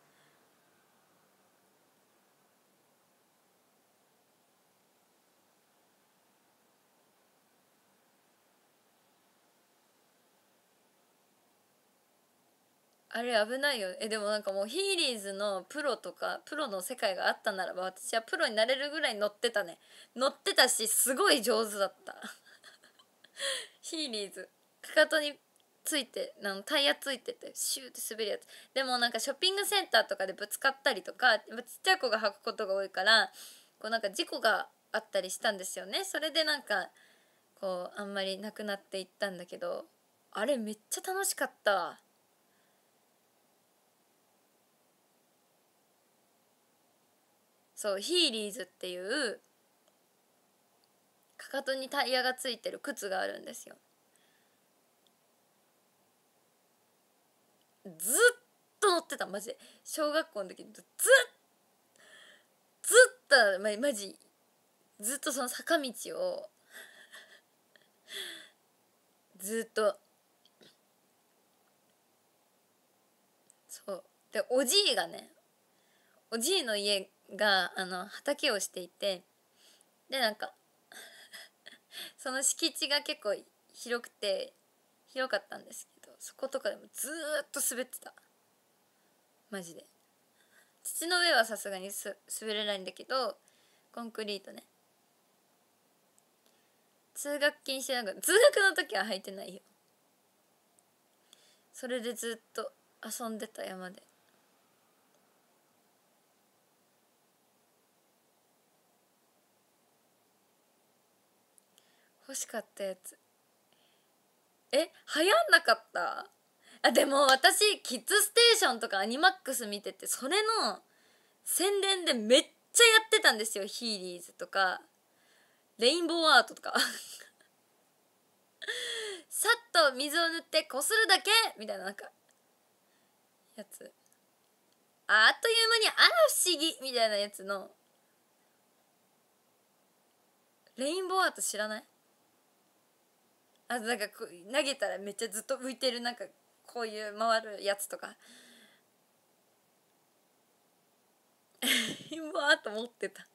あれ危ないよ。えでもなんかもうヒーリーズのプロとかプロの世界があったならば私はプロになれるぐらい乗ってたね。乗ってたしすごい上手だったヒーリーズかかとについてなんタイヤついててシューって滑るやつ。でもなんかショッピングセンターとかでぶつかったりとかちっちゃい子が履くことが多いからこうなんか事故があったりしたんですよね。それでなんかこうあんまりなくなっていったんだけど、あれめっちゃ楽しかったわ。そうヒーリーズっていうかかとにタイヤがついてる靴があるんですよ。ずっと乗ってたマジで。小学校の時ずっずっとまマジずっとその坂道をずっとそうでおじいがねおじいの家があの畑をしていて、でなんかその敷地が結構広くて広かったんですけど、そことかでもずーっと滑ってたマジで。土の上はさすがにす滑れないんだけどコンクリートね。通学禁止なんか通学の時は履いてないよ。それでずっと遊んでた山で。欲しかったやつえ流行んなかった？あでも私キッズステーションとかアニマックス見ててそれの宣伝でめっちゃやってたんですよ。ヒーリーズとかレインボーアートとかさっと水を塗ってこするだけみたいななんかやつ、あっという間にあら不思議みたいなやつのレインボーアート知らない？あとなんかこう投げたらめっちゃずっと浮いてるなんかこういう回るやつとかレインボーアート持ってた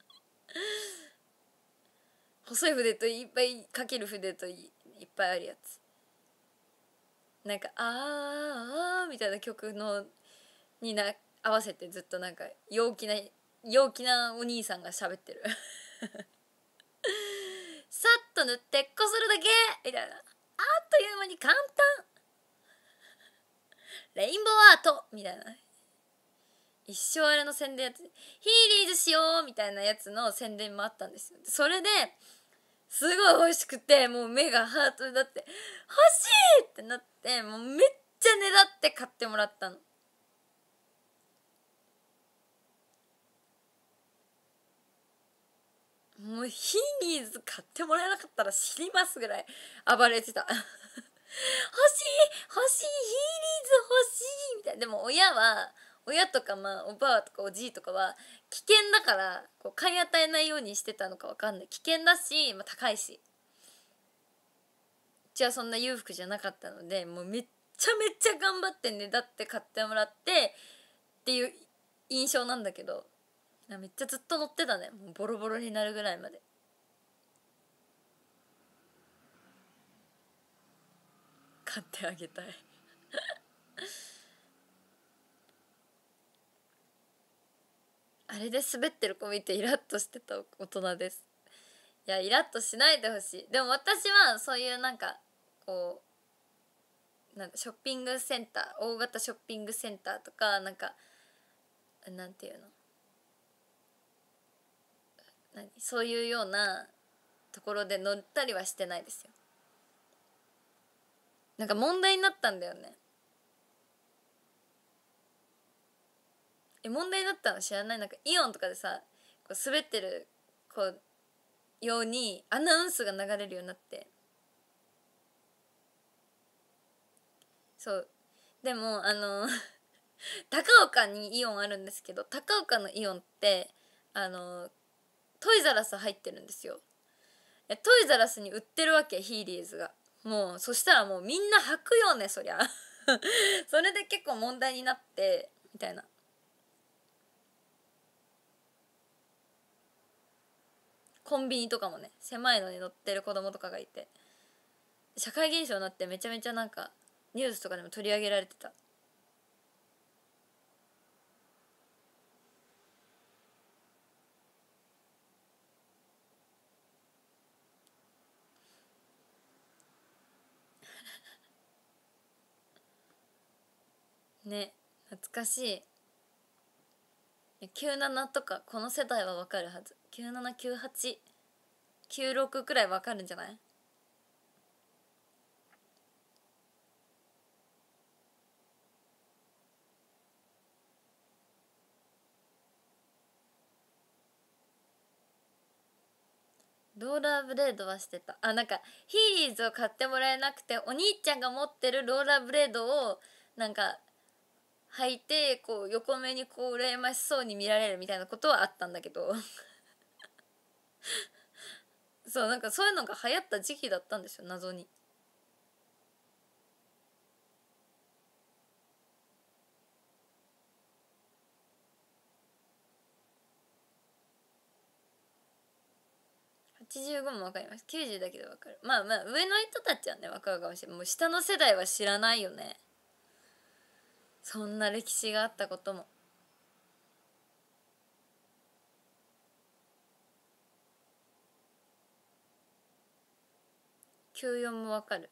細い筆といっぱいかける筆といっぱいあるやつ、なんかあーあーみたいな曲のにな合わせてずっとなんか陽気な陽気なお兄さんが喋ってるさっとと塗ってこするだけみたいな、あっという間に簡単レインボーアートみたいな、一生あれの宣伝やって、ヒーリーズしようみたいなやつの宣伝もあったんですよ。それですごい欲しくて、もう目がハートになって欲しいってなって、もうめっちゃねだって買ってもらったの。もうヒーリーズ買ってもらえなかったら死にますぐらい暴れてた欲しい欲しいヒーリーズ欲しいみたいな。でも親は親とか、まあおばあとかおじいとかは危険だからこう買い与えないようにしてたのかわかんない。危険だし、まあ、高いし、うちはそんな裕福じゃなかったので、もうめっちゃめっちゃ頑張ってねだって買ってもらってっていう印象なんだけど、めっちゃずっと乗ってたね。もうボロボロになるぐらいまで買ってあげたいあれで滑ってる子見てイラッとしてた大人です。いやイラッとしないでほしい。でも私はそういうなんかこうなんかショッピングセンター、大型ショッピングセンターとか、なんかなんていうの、何そういうようなところで乗ったりはしてないですよ。なんか問題になったんだよね。え問題になったの知らない？なんかイオンとかでさ、こう滑ってるこうようにアナウンスが流れるようになって、そうでもあの高岡にイオンあるんですけど、高岡のイオンってあのトイザラス入ってるんですよ。えトイザラスに売ってるわけ、ヒーリーズが。もうそしたらもうみんな履くよねそりゃそれで結構問題になってみたいな。コンビニとかもね、狭いのに乗ってる子供とかがいて、社会現象になってめちゃめちゃなんかニュースとかでも取り上げられてた。ね、懐かしい。きゅうじゅうななとかこの世代はわかるはず。きゅうじゅうなな、きゅうじゅうはち、きゅうじゅうろくくらいわかるんじゃない？ローラーブレードはしてた。あ、なんかヒーリーズを買ってもらえなくて、お兄ちゃんが持ってるローラーブレードをなんか履いてこう横目にこう羨ましそうに見られるみたいなことはあったんだけどそうなんかそういうのが流行った時期だったんですよ、謎に。はちじゅうごも分かります。きゅうじゅうだけど分かる。まあまあ上の人たちはね分かるかもしれない。もう下の世代は知らないよね、そんな歴史があったことも。きゅうじゅうよんも分かる。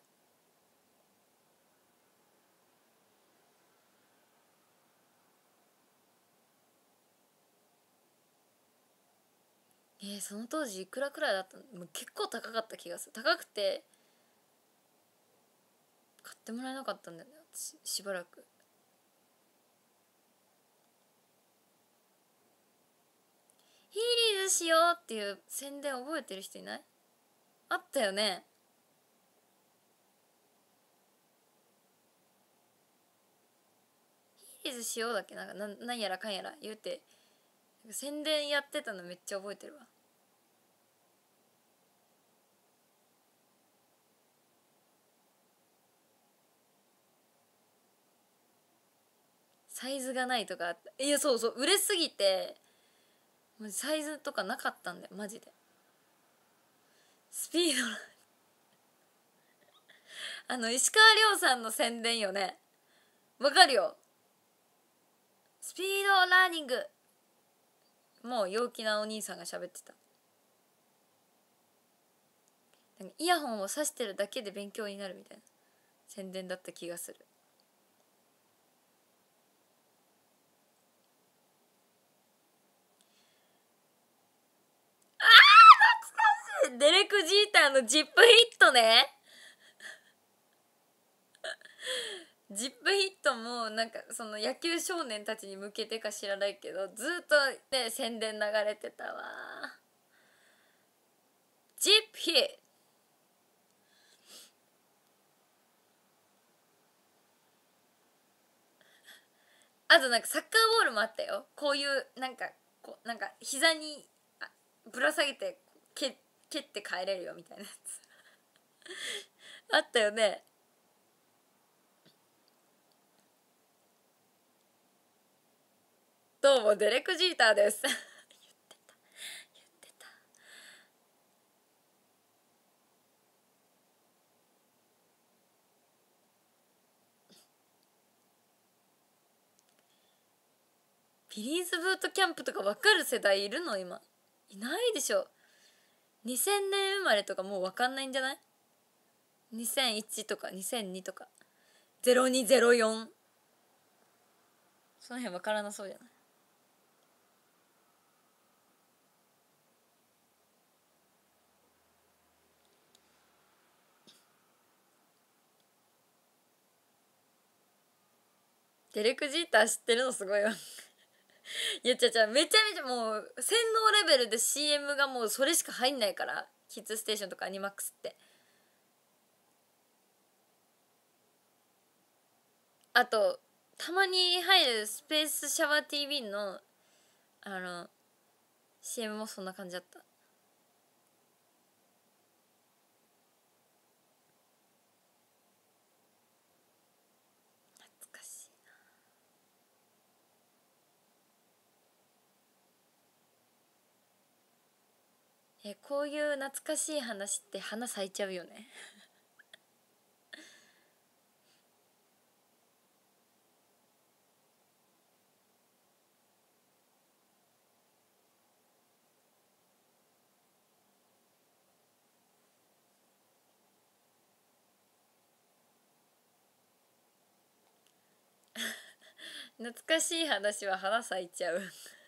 えー、その当時いくらくらいだったの？もう結構高かった気がする。高くて買ってもらえなかったんだよね私しばらく。ヒーリーズしようっていう宣伝覚えてる人いない？あったよね。ヒーリーズしようだっけ、なんかななんやらかんやら言うて宣伝やってたのめっちゃ覚えてるわ。サイズがないとかあった。いやそうそう、売れすぎてもうサイズとかなかったんだよマジで。スピードあの石川遼さんの宣伝よね。わかるよ。スピードラーニング、もう陽気なお兄さんが喋ってた。 なんかイヤホンをさしてるだけで勉強になるみたいな宣伝だった気がする。あー懐かしい。デレク・ジーターのジップヒットね。ジップヒットもなんかその野球少年たちに向けてか知らないけどずっとね宣伝流れてたわ。ジップヒット。あとなんかサッカーボールもあったよ。こういうなんかこうなんか膝にあぶら下げて蹴蹴って帰れるよみたいなやつあったよね。どうもデレク・ジーターです言ってた言ってた。ビリーズブートキャンプとか分かる世代いるの？今いないでしょ。にせんねん生まれとかもう分かんないんじゃない？にせんいちとかにせんにとかゼロにゼロよん、その辺分からなそうじゃない？デレク・ジーター知ってるのすごいわいやちゃちゃめちゃめちゃもう洗脳レベルで シーエム がもうそれしか入んないから、キッズステーションとかアニマックスって。あとたまに入るスペースシャワー ティーブイ のあの シーエム もそんな感じだった。懐かしいな。えこういう懐かしい話って花咲いちゃうよね懐かしい話は花咲いちゃう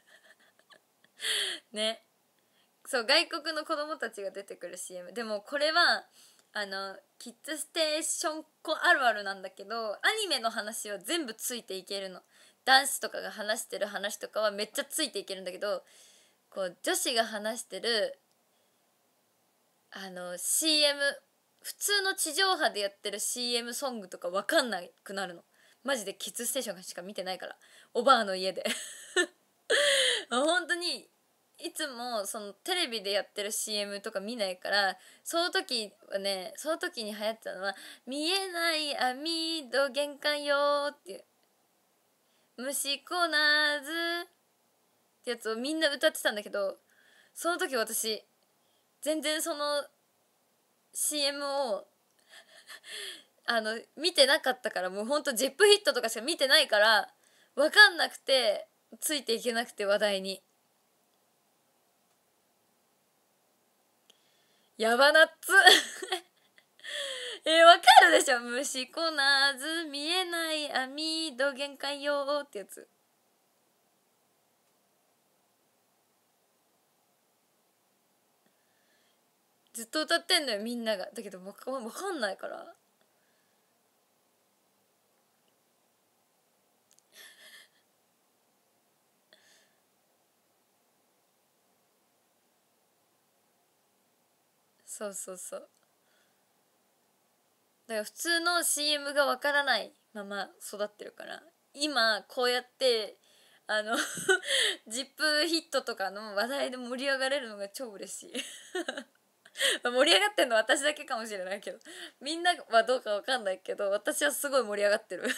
ね。そう外国の子供たちが出てくる シーエム でもこれはあのキッズステーション子あるあるなんだけど、アニメの話は全部ついていけるの。男子とかが話してる話とかはめっちゃついていけるんだけど、こう女子が話してるあの シーエム、 普通の地上波でやってる シーエム ソングとか分かんなくなるの。マジでキッズステーションしか見てないから、おばあの家で本当にいつもそのテレビでやってる シーエム とか見ないから、その時はね、その時に流行ってたのは「見えない網戸玄関よ」っていう「虫こなず」ってやつをみんな歌ってたんだけど、その時私全然その シーエム をあの見てなかったから、もうほんとジップヒットとかしか見てないから分かんなくてついていけなくて話題に。ヤバナッツえー、わかるでしょ。虫こなず見えない網戸玄関よってやつ。ずっと歌ってんのよみんなが。だけどわかわかんないからそうそうそう。だから普通の シーエム がわからないまま育ってるから、今こうやってあのジップヒットとかの話題で盛り上がれるのが超嬉しい盛り上がってんの私だけかもしれないけど、みんなはどうかわかんないけど私はすごい盛り上がってる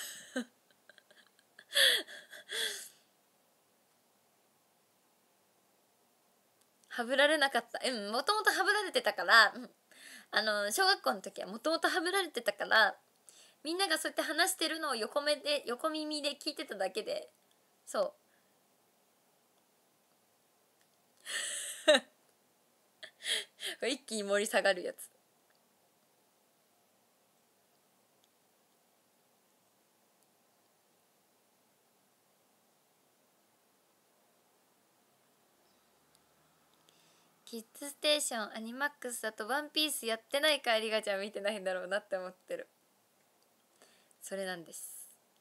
はぶられなかった。うんもともとはぶられてたから、うん、あの小学校の時はもともとはぶられてたから、みんながそうやって話してるのを横目で横耳で聞いてただけで、そう一気に盛り下がるやつ。 キッズステーションアニマックスだとワンピースやってないからリガちゃん見てないんだろうなって思ってる。それなんです。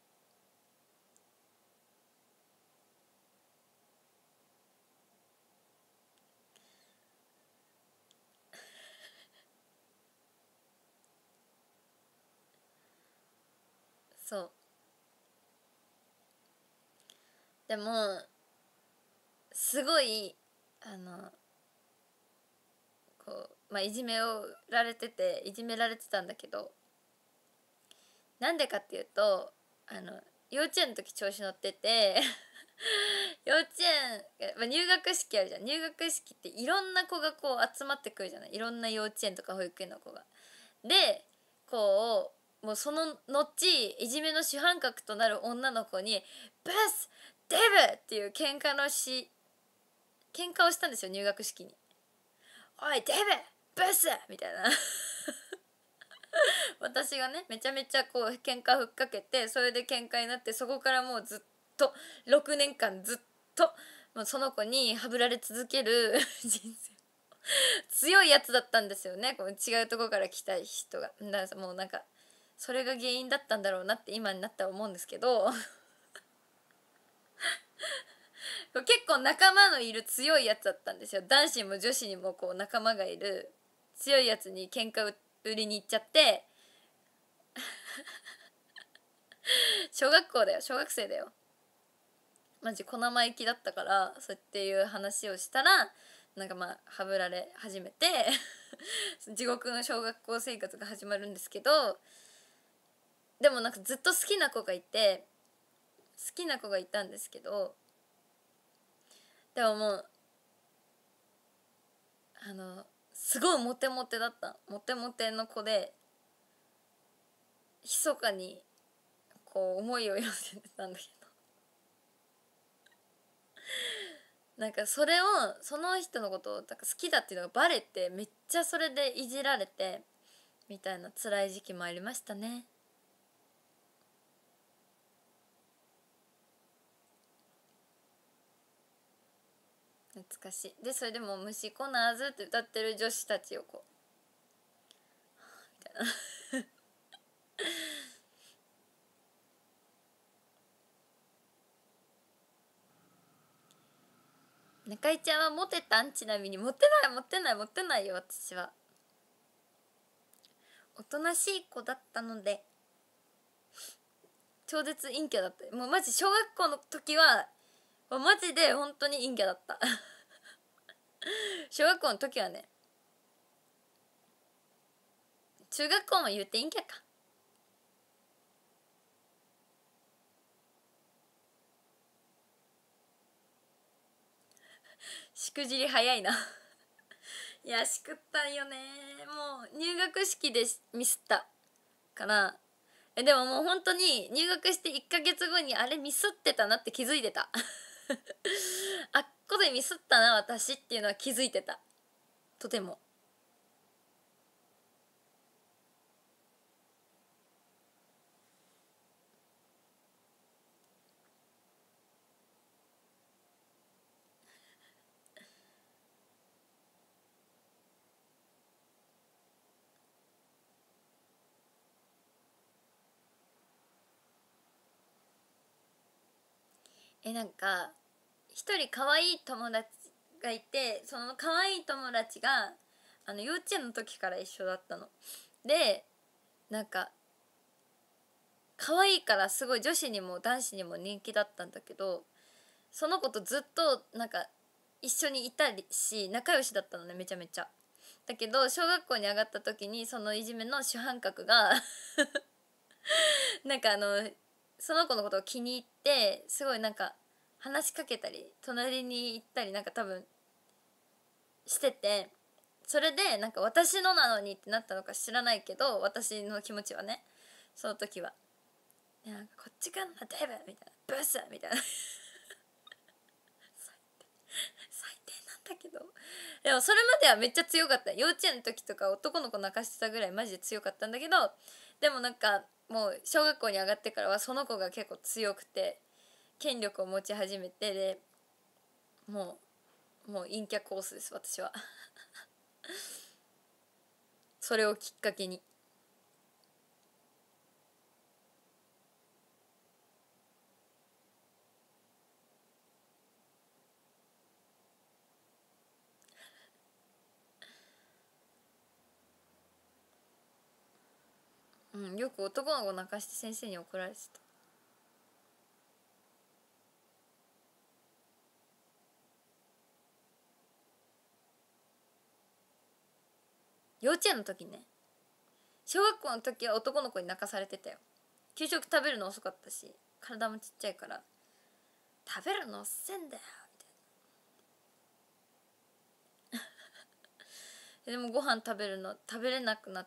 そうでもすごいあのこう、まあ、いじめをられてていじめられてたんだけど、なんでかっていうとあの幼稚園の時調子乗ってて幼稚園、まあ、入学式あるじゃん。入学式っていろんな子がこう集まってくるじゃない。いろんな幼稚園とか保育園の子が。でこうもうその後いじめの主犯格となる女の子に「ブスデブ!」っていう喧嘩のし喧嘩をしたんですよ、入学式に。おいデブブスみたいな私がねめちゃめちゃこう喧嘩ふっかけて、それで喧嘩になって、そこからもうずっとろくねんかんずっともうその子にはぶられ続ける人生強いやつだったんですよね。こう違うとこから来た人が。だからもうなんかそれが原因だったんだろうなって今になったら思うんですけど結構仲間のいる強いやつだったんですよ。男子も女子にもこう仲間がいる強いやつに喧嘩売りに行っちゃって小学校だよ、小学生だよ、マジ小生意気だったから、そうっていう話をしたらなんかまあはぶられ始めて地獄の小学校生活が始まるんですけど、でもなんかずっと好きな子がいて好きな子がいたんですけど、でももうあのすごいモテモテだった。モテモテの子で密かにこう思いを寄せてたんだけどなんかそれをその人のことをなんか好きだっていうのがバレて、めっちゃそれでいじられてみたいな辛い時期もありましたね。懐かしい。でそれでも「虫コナーズ」って歌ってる女子たちをこうみたいな中井ちゃんはモテたん？ちなみに。モテないモテないモテないよ。私はおとなしい子だったので超絶陰キャだった。もうマジ小学校の時はマジで本当に陰キャだった小学校の時はね。中学校も言って陰キャか。しくじり早いないやしくったんよね。もう入学式でミスったからえでももう本当に入学していっかげつごにあれミスってたなって気づいてたあっこでミスったな私っていうのは気づいてた。とてもえなんか一人可愛い友達がいて、その可愛い友達があの幼稚園の時から一緒だったので、なんか可愛いからすごい女子にも男子にも人気だったんだけど、その子とずっとなんか一緒にいたりし仲良しだったのね、めちゃめちゃ。だけど小学校に上がった時にそのいじめの主犯格がなんかあのその子のことを気に入ってすごいなんか話しかけたり隣に行ったりなんか多分してて、それでなんか私のなのにってなったのか知らないけど、私の気持ちはねその時はなんかこっちからデブみたいなブスみたいな最低なんだけど、でもそれまではめっちゃ強かった。幼稚園の時とか男の子泣かしてたぐらいマジで強かったんだけど、でもなんかもう小学校に上がってからはその子が結構強くて権力を持ち始めて、でもうもう陰キャコースです私はそれをきっかけに。うん、よく男の子泣かして先生に怒られてた。幼稚園の時ね。小学校の時は男の子に泣かされてたよ。給食食べるの遅かったし、体もちっちゃいから食べるの遅せんだよみたいなでもご飯食べるの食べれなくなって、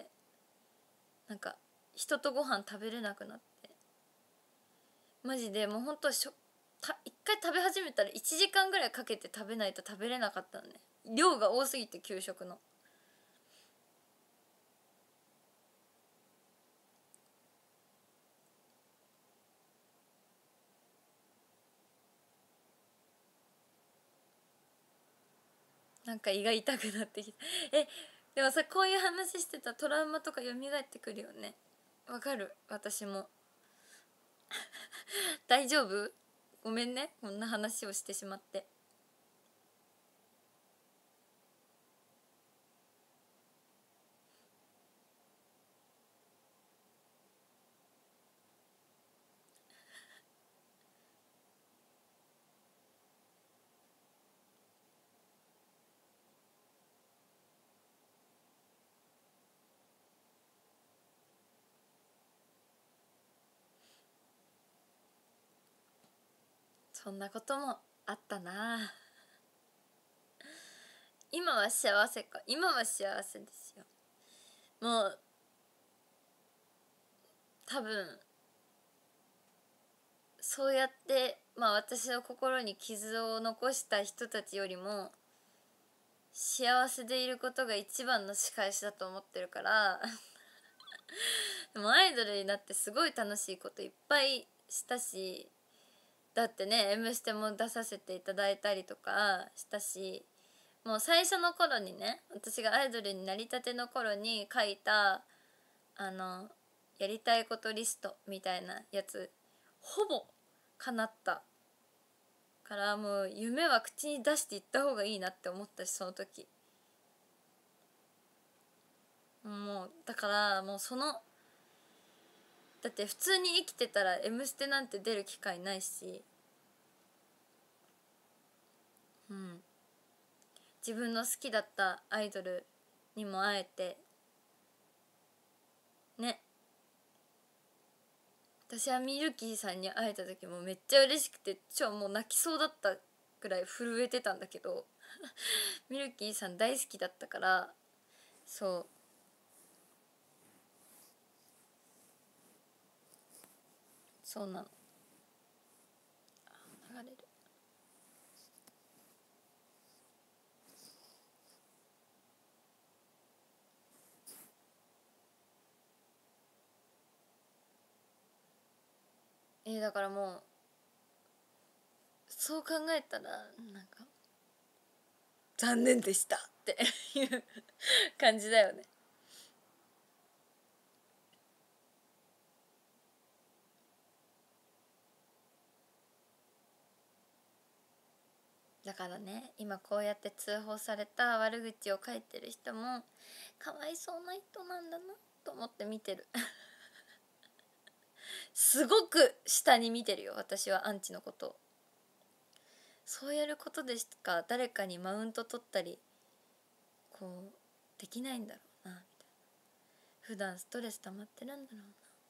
なんか人とご飯食べれなくなって、マジでもうほんとしょた一回食べ始めたらいちじかんぐらいかけて食べないと食べれなかったのね。量が多すぎて給食の。なんか胃が痛くなってきたえでもさ、こういう話してたらトラウマとか蘇ってくるよね。わかる、私も大丈夫？ごめんね、こんな話をしてしまって。そんなこともあったな。今は幸せか、今は幸せですよ。もう多分そうやってまあ私の心に傷を残した人たちよりも幸せでいることが一番の仕返しだと思ってるからでもアイドルになってすごい楽しいこといっぱいしたし、だってね「M ステ」も出させていただいたりとかしたし、もう最初の頃にね、私がアイドルになりたての頃に書いたあのやりたいことリストみたいなやつほぼ叶ったから、もう夢は口に出していった方がいいなって思ったし、その時もうだからもうそのだって普通に生きてたら「M ステ」なんて出る機会ないし、うん、自分の好きだったアイドルにも会えてね。私はミルキーさんに会えた時もめっちゃ嬉しくて超もう泣きそうだったくらい震えてたんだけどミルキーさん大好きだったから、そうそうなの。流れる。えー、だからもうそう考えたらなんか残念でしたっていう感じだよね。だからね、今こうやって通報された悪口を書いてる人もかわいそうな人なんだなと思って見てるすごく下に見てるよ私はアンチのことを。そうやることでしか誰かにマウント取ったりこうできないんだろうなみたいな。普段ストレス溜まってるんだろうな。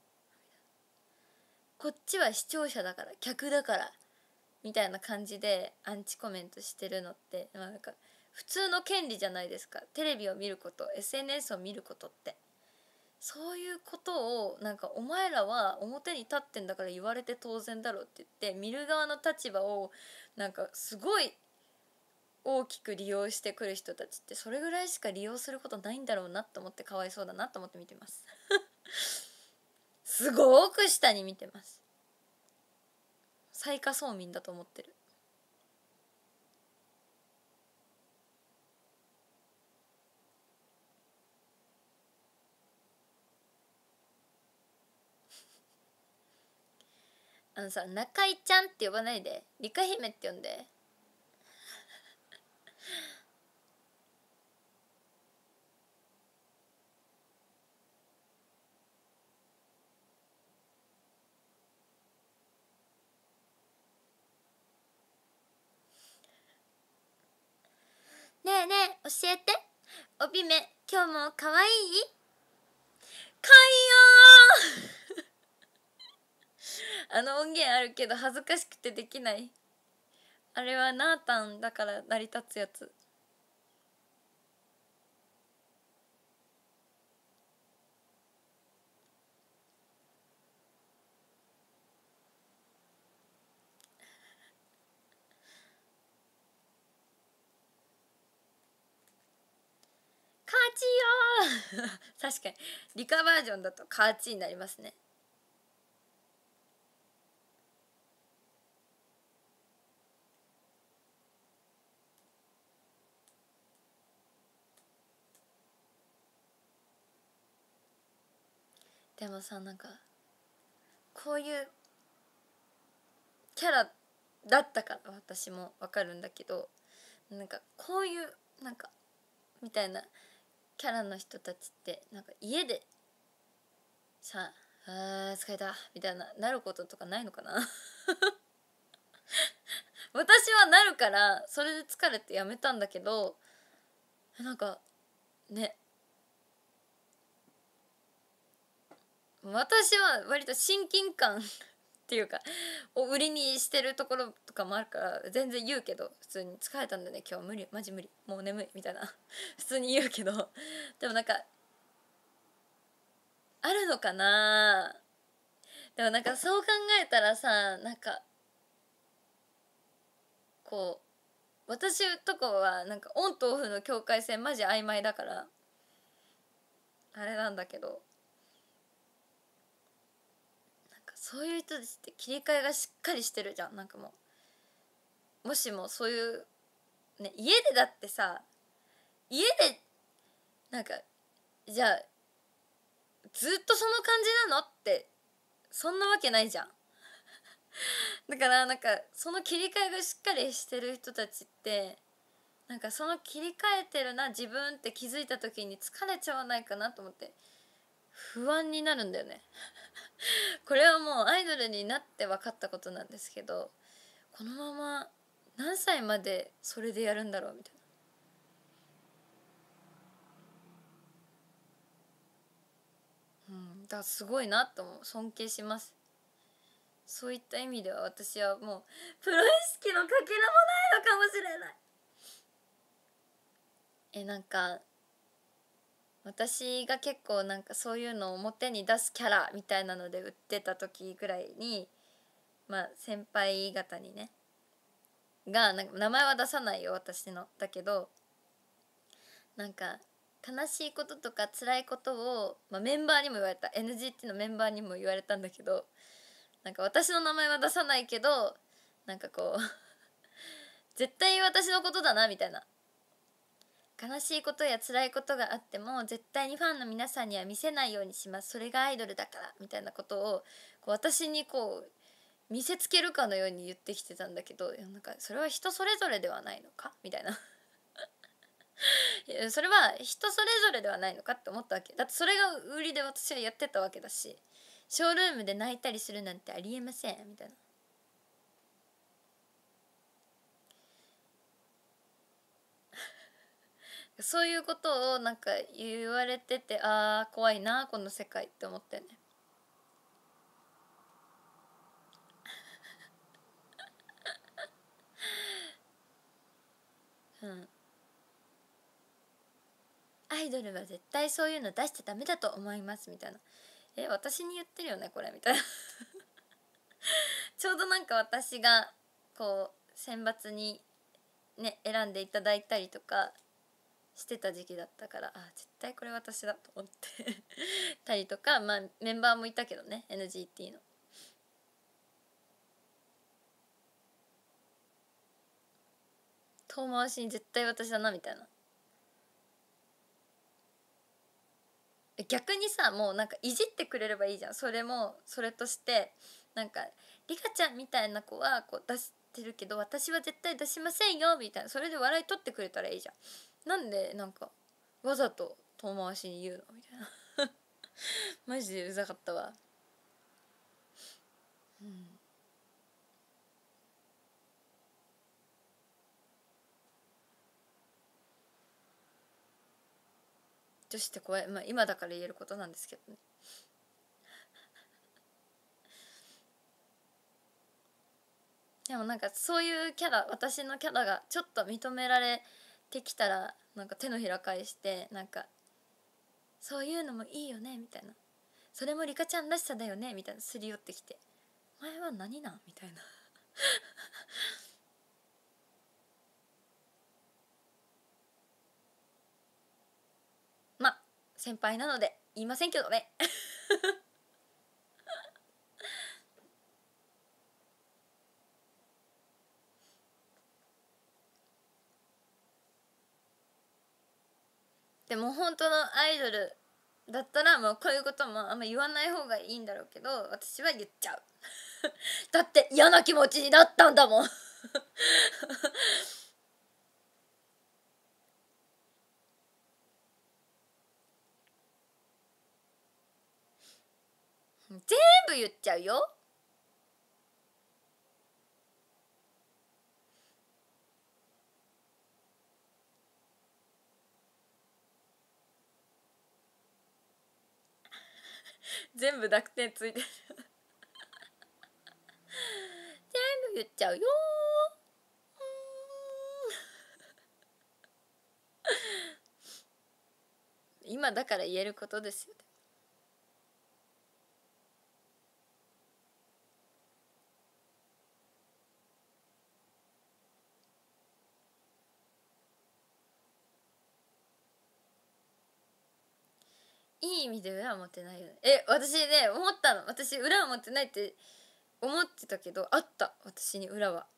こっちは視聴者だから客だからみたいな感じでアンチコメントしてるのって、まあ、なんか普通の権利じゃないですか。テレビを見ること、 エスエヌエス を見ることって。そういうことをなんかお前らは表に立ってんだから言われて当然だろうって言って見る側の立場をなんかすごい大きく利用してくる人たちってそれぐらいしか利用することないんだろうなと思って、かわいそうだなと思って見てますすごく下に見てます。最下層民だと思ってる。 あのさ、中井ちゃんって呼ばないで、リカ姫って呼んで。ねえねえ教えて、帯目今日もかわいいかいよーあの音源あるけど恥ずかしくてできない。あれはナータンだから成り立つやつ。カーチよー確かにリカバージョンだとカーチになりますね。でもさ、なんかこういうキャラだったから私もわかるんだけど、なんかこういうなんかみたいなキャラの人たちってなんか家でさあー疲れたみたいななることとかないのかな私はなるからそれで疲れてやめたんだけど、なんかね、私は割と親近感っていうかを売りにしてるところとかもあるから全然言うけど、普通に疲れたんだね今日無理マジ無理もう眠いみたいな普通に言うけど、でもなんかあるのかな。でもなんかそう考えたらさ、なんかこう私とかはなんかオンとオフの境界線マジ曖昧だからあれなんだけど、なんかそういう人たちって切り替えがしっかりしてるじゃん。なんかもうもしもそういうね、家でだってさ、家でなんかじゃあずっとその感じなのってそんなわけないじゃん。だからなんかその切り替えがしっかりしてる人たちってなんかその切り替えてるな自分って気づいた時に疲れちゃわないかなと思って不安になるんだよねこれはもうアイドルになって分かったことなんですけど、このまま何歳までそれでやるんだろうみたいな。うんだからすごいなと思う、尊敬します。そういった意味では私はもうプロ意識のかけらもないのかもしれない。えなんか私が結構なんかそういうのを表に出すキャラみたいなので売ってた時ぐらいに、まあ先輩方にねがなんか名前は出さないよ私のだけど、なんか悲しいこととか辛いことを、まあ、メンバーにも言われた エヌジーティー のメンバーにも言われたんだけど、なんか私の名前は出さないけどなんかこう絶対私のことだなみたいな、悲しいことや辛いことがあっても絶対にファンの皆さんには見せないようにします、それがアイドルだからみたいなことをこう私にこう見せつけるかのように言ってきてたんだけど、いやなんかそれは人それぞれではないのかみたいないやそれは人それぞれではないのかって思ったわけだって、それが売りで私はやってたわけだし、ショールームで泣いたりするなんてありえませんみたいな。そういうことをなんか言われてて、あー怖いなこの世界って思ってね。うん、アイドルは絶対そういうの出しちゃダメだと思いますみたいな。え私に言ってるよねこれみたいなちょうどなんか私がこう選抜にね選んでいただいたりとかしてた時期だったから、あ絶対これ私だと思ってたりとか、まあメンバーもいたけどね エヌジーティー の遠回しに絶対私だなみたいな。 逆にさ、もうなんかいじってくれればいいじゃん。それもそれとしてなんかリカちゃんみたいな子はこう出してるけど私は絶対出しませんよみたいな、それで笑い取ってくれたらいいじゃん。なんでなんかわざと遠回しに言うのみたいなマジでうざかったわ。うん、女子って怖い、まあ今だから言えることなんですけどね。でもなんかそういうキャラ、私のキャラがちょっと認められてきたらなんか手のひら返してなんかそういうのもいいよねみたいな、それもリカちゃんらしさだよねみたいなすり寄ってきて、前は何なんみたいなまあ先輩なので言いませんけどねでも本当のアイドルだったらもうこういうこともあんま言わない方がいいんだろうけど、私は言っちゃうだって嫌な気持ちになったんだもん全部言っちゃうよ。全部濁点ついてる全部言っちゃうよ今だから言えることですよ。いい意味で裏は持ってないよね。え、私ね思ったの、私裏は持ってないって思ってたけどあった、私に裏は。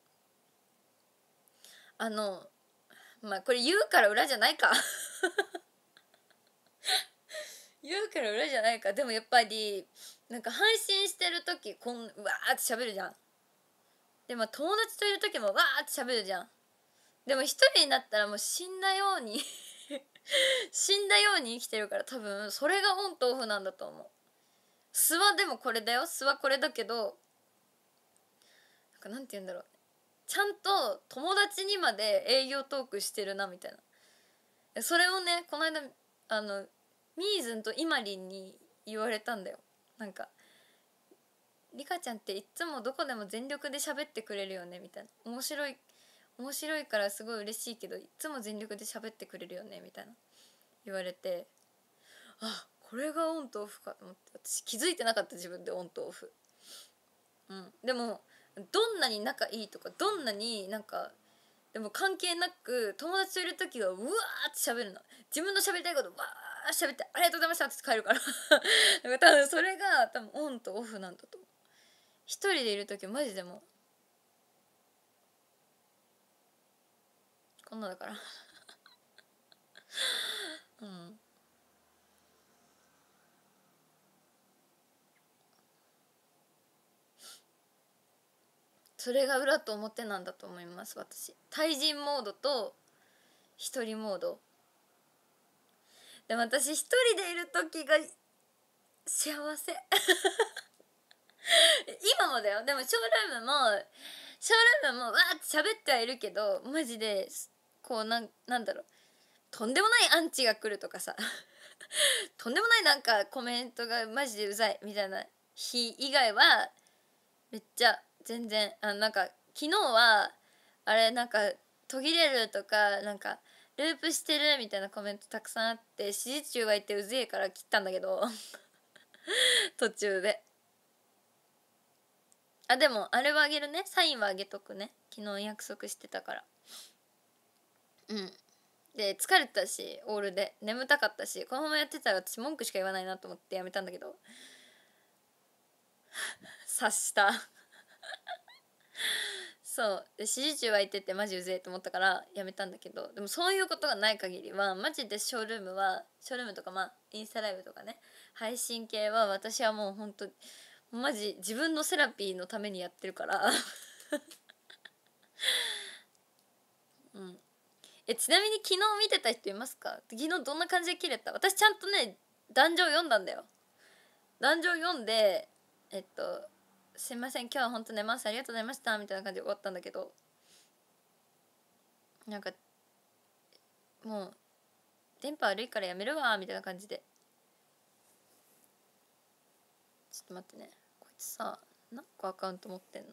あのまあこれ言うから裏じゃないか言うから裏じゃないか。でもやっぱりなんか配信してる時こんうわーって喋るじゃん。でも友達といる時もわーって喋るじゃん。でも一人になったらもう死んだように死んだように生きてるから、多分それがオンとオフなんだと思う。素はでもこれだよ、素はこれだけどなんかなんて言うんだろう、ちゃんと友達にまで営業トークしてるなみたいな。それをねこの間あのミーズンとイマリンに言われたんだよ。なんかリカちゃんっていっつもどこでも全力で喋ってくれるよねみたいな、面白い面白いからすごい嬉しいけどいっつも全力で喋ってくれるよねみたいな言われて、あ、これがオンとオフかと思って、私気づいてなかった自分でオンとオフ。うん、でもどんなに仲いいとかどんなになんかでも関係なく友達といる時はうわーって喋るの。自分の喋りたいことわーって喋ってありがとうございましたって帰るからなんか多分それが多分オンとオフなんだと思う。一人でいる時マジでもこんなだからうん、それが裏と表なんだと思います。私対人モードと一人モードでも私一人でいる時が幸せ今もだよ。でもショールームもショールームもわーって喋ってはいるけどマジでこうなんなんだろう、とんでもないアンチが来るとかさとんでもないなんかコメントがマジでうざいみたいな日以外はめっちゃ全然あなんか昨日はあれなんか途切れるとかなんかループしてるみたいなコメントたくさんあって指示中がいてうぜえから切ったんだけど途中で。あでもあれはあげるね、サインはあげとくね、昨日約束してたから。うんで疲れたしオールで眠たかったしこのままやってたら私文句しか言わないなと思ってやめたんだけど察したそうで指示中湧いててマジうぜえと思ったからやめたんだけど、でもそういうことがない限りはマジでショールームはショールームとかまあインスタライブとかね配信系は私はもうほんとマジ自分のセラピーのためにやってるからうんえちなみに昨日見てた人いますか？昨日どんな感じで切れた？私ちゃんとね壇上読んだんだよ。壇上読んでえっとすいません今日は本当寝ますありがとうございましたみたいな感じで終わったんだけど、なんかもう電波悪いからやめるわみたいな感じで、ちょっと待ってね、こいつさ何個アカウント持ってんの？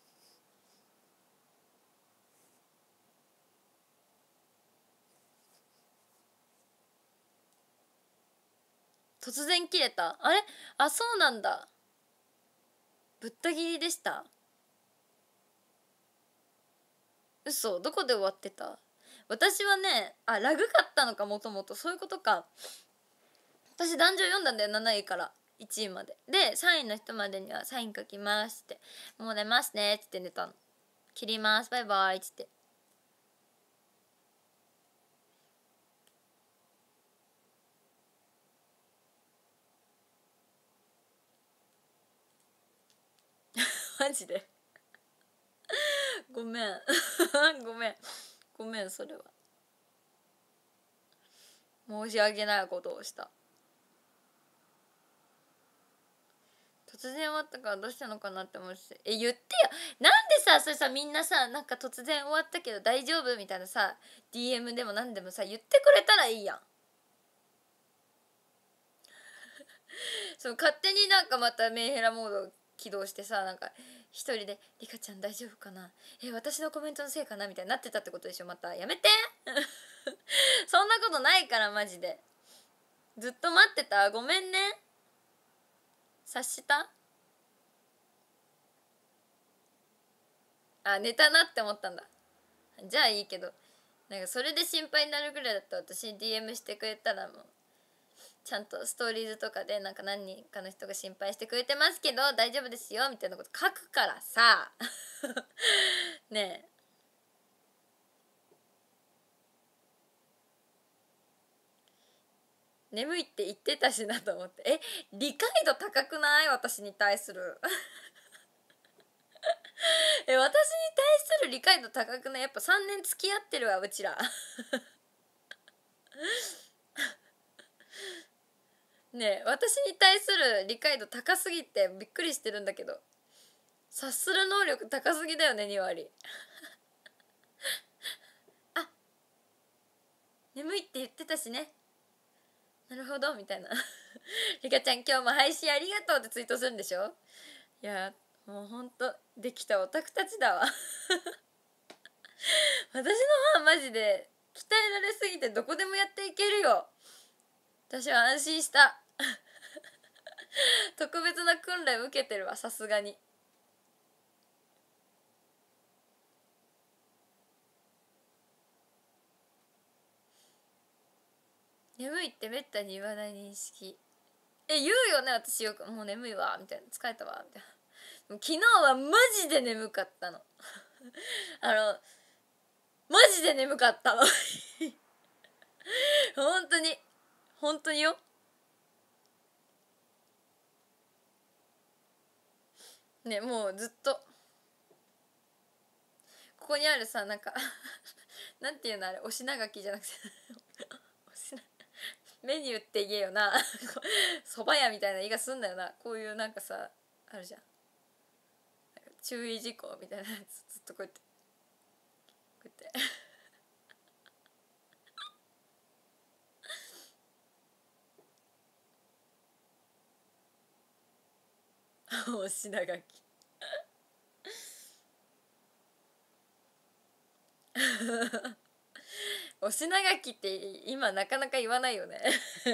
突然切れた。あれあそうなんだ、ぶった切りでした。嘘、どこで終わってた？私はねあラグかったのか、もともとそういうことか。私壇上読んだんだよ、なないからいちいまででさんいの人までにはサイン書きますってもう寝ますねっつって寝たの。切りますバイバイっつってマジでごめんごめんごめん、それは申し訳ないことをした。突然終わったからどうしたのかなって思うし、え言ってよ、なんでさそれさみんなさなんか突然終わったけど大丈夫みたいなさ ディーエム でも何でもさ言ってくれたらいいやんそう勝手になんかまたメンヘラモード起動してさ、なんか一人で「リカちゃん大丈夫かな、え私のコメントのせいかな」みたいになってたってことでしょ。またやめてそんなことないからマジで。ずっと待ってた、ごめんね。察した？あ寝たなって思ったんだ。じゃあいいけど、なんかそれで心配になるぐらいだったら私 ディーエム してくれたらもうちゃんとストーリーズとかでなんか何人かの人が心配してくれてますけど大丈夫ですよみたいなこと書くからさねえ、眠いって言ってたしなと思って。え理解度高くない？私に対するえ私に対する理解度高くない？やっぱさんねん付き合ってるわうちらねえ私に対する理解度高すぎてびっくりしてるんだけど、察する能力高すぎだよねに割あ眠いって言ってたしね、なるほどみたいなリカちゃん今日も配信ありがとうってツイートするんでしょ。いやもうほんとできたオタクたちだわ私のファンマジで鍛えられすぎてどこでもやっていけるよ。私は安心した特別な訓練受けてるわ、さすがに。眠いってめったに言わない認識。え言うよね私よく、もう眠いわみたいな、疲れたわみたいな。昨日はマジで眠かったのあのマジで眠かったの本当に本当によ。ねもうずっとここにあるさなんかなんていうのあれ、お品書きじゃなくてお品メニューって言えよなそば屋みたいな言い方すんだよな。こういうなんかさあるじゃん、注意事項みたいなやつずっとこうやってこうやってお品書きお品書きって今なかなか言わないよね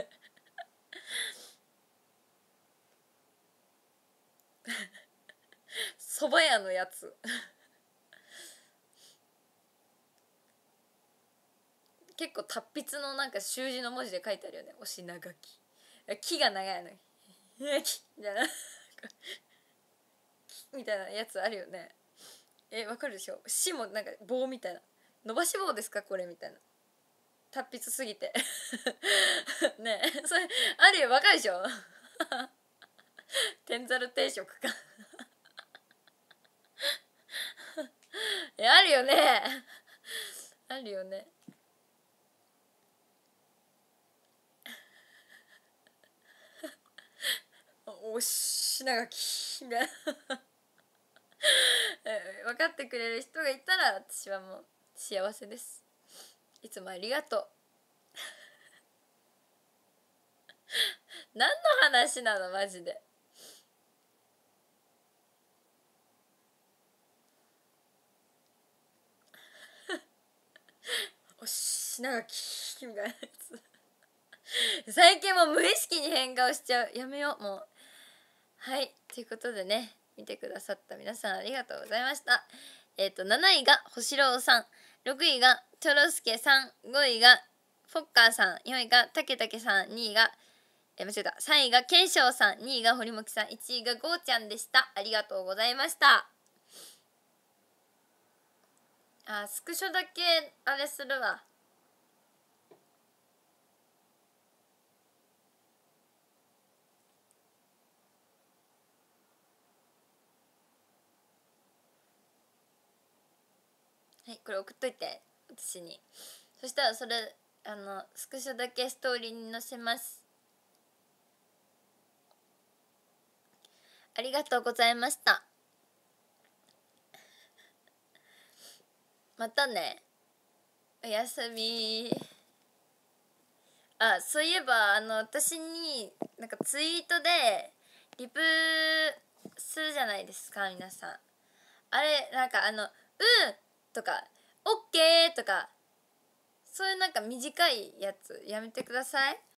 蕎麦屋のやつ結構達筆のなんか習字の文字で書いてあるよね、お品書き。木が長いのに木みたいなみたいなやつあるよね。 えわかるでしょ。しもなんか棒みたいな、伸ばし棒ですかこれみたいな、達筆すぎてねえそれあるよ、わかるでしょ天ざる定食かえあるよねあるよね。おしながきみたいな分かってくれる人がいたら私はもう幸せです。いつもありがとう何の話なのマジでおしながきみたいなやつ最近もう無意識に変顔しちゃう、やめようもう。はいということでね、見てくださった皆さんありがとうございました。えっ、ー、となないが星郎さん、ろくいがチョロスケさん、ごいがフォッカーさん、よんいがたけたけさん、にいがえ間違えたさんいがけんしょうさん、にいが堀もきさん、いちいがごーちゃんでした。ありがとうございました。あスクショだけあれするわ。はいこれ送っといて私に。そしたらそれあのスクショだけストーリーに載せます。ありがとうございました。またね、おやすみ。あそういえばあの私になんかツイートでリプするじゃないですか皆さん。あれなんかあの「うん」とか「オッケー」とかそういうなんか短いやつやめてください。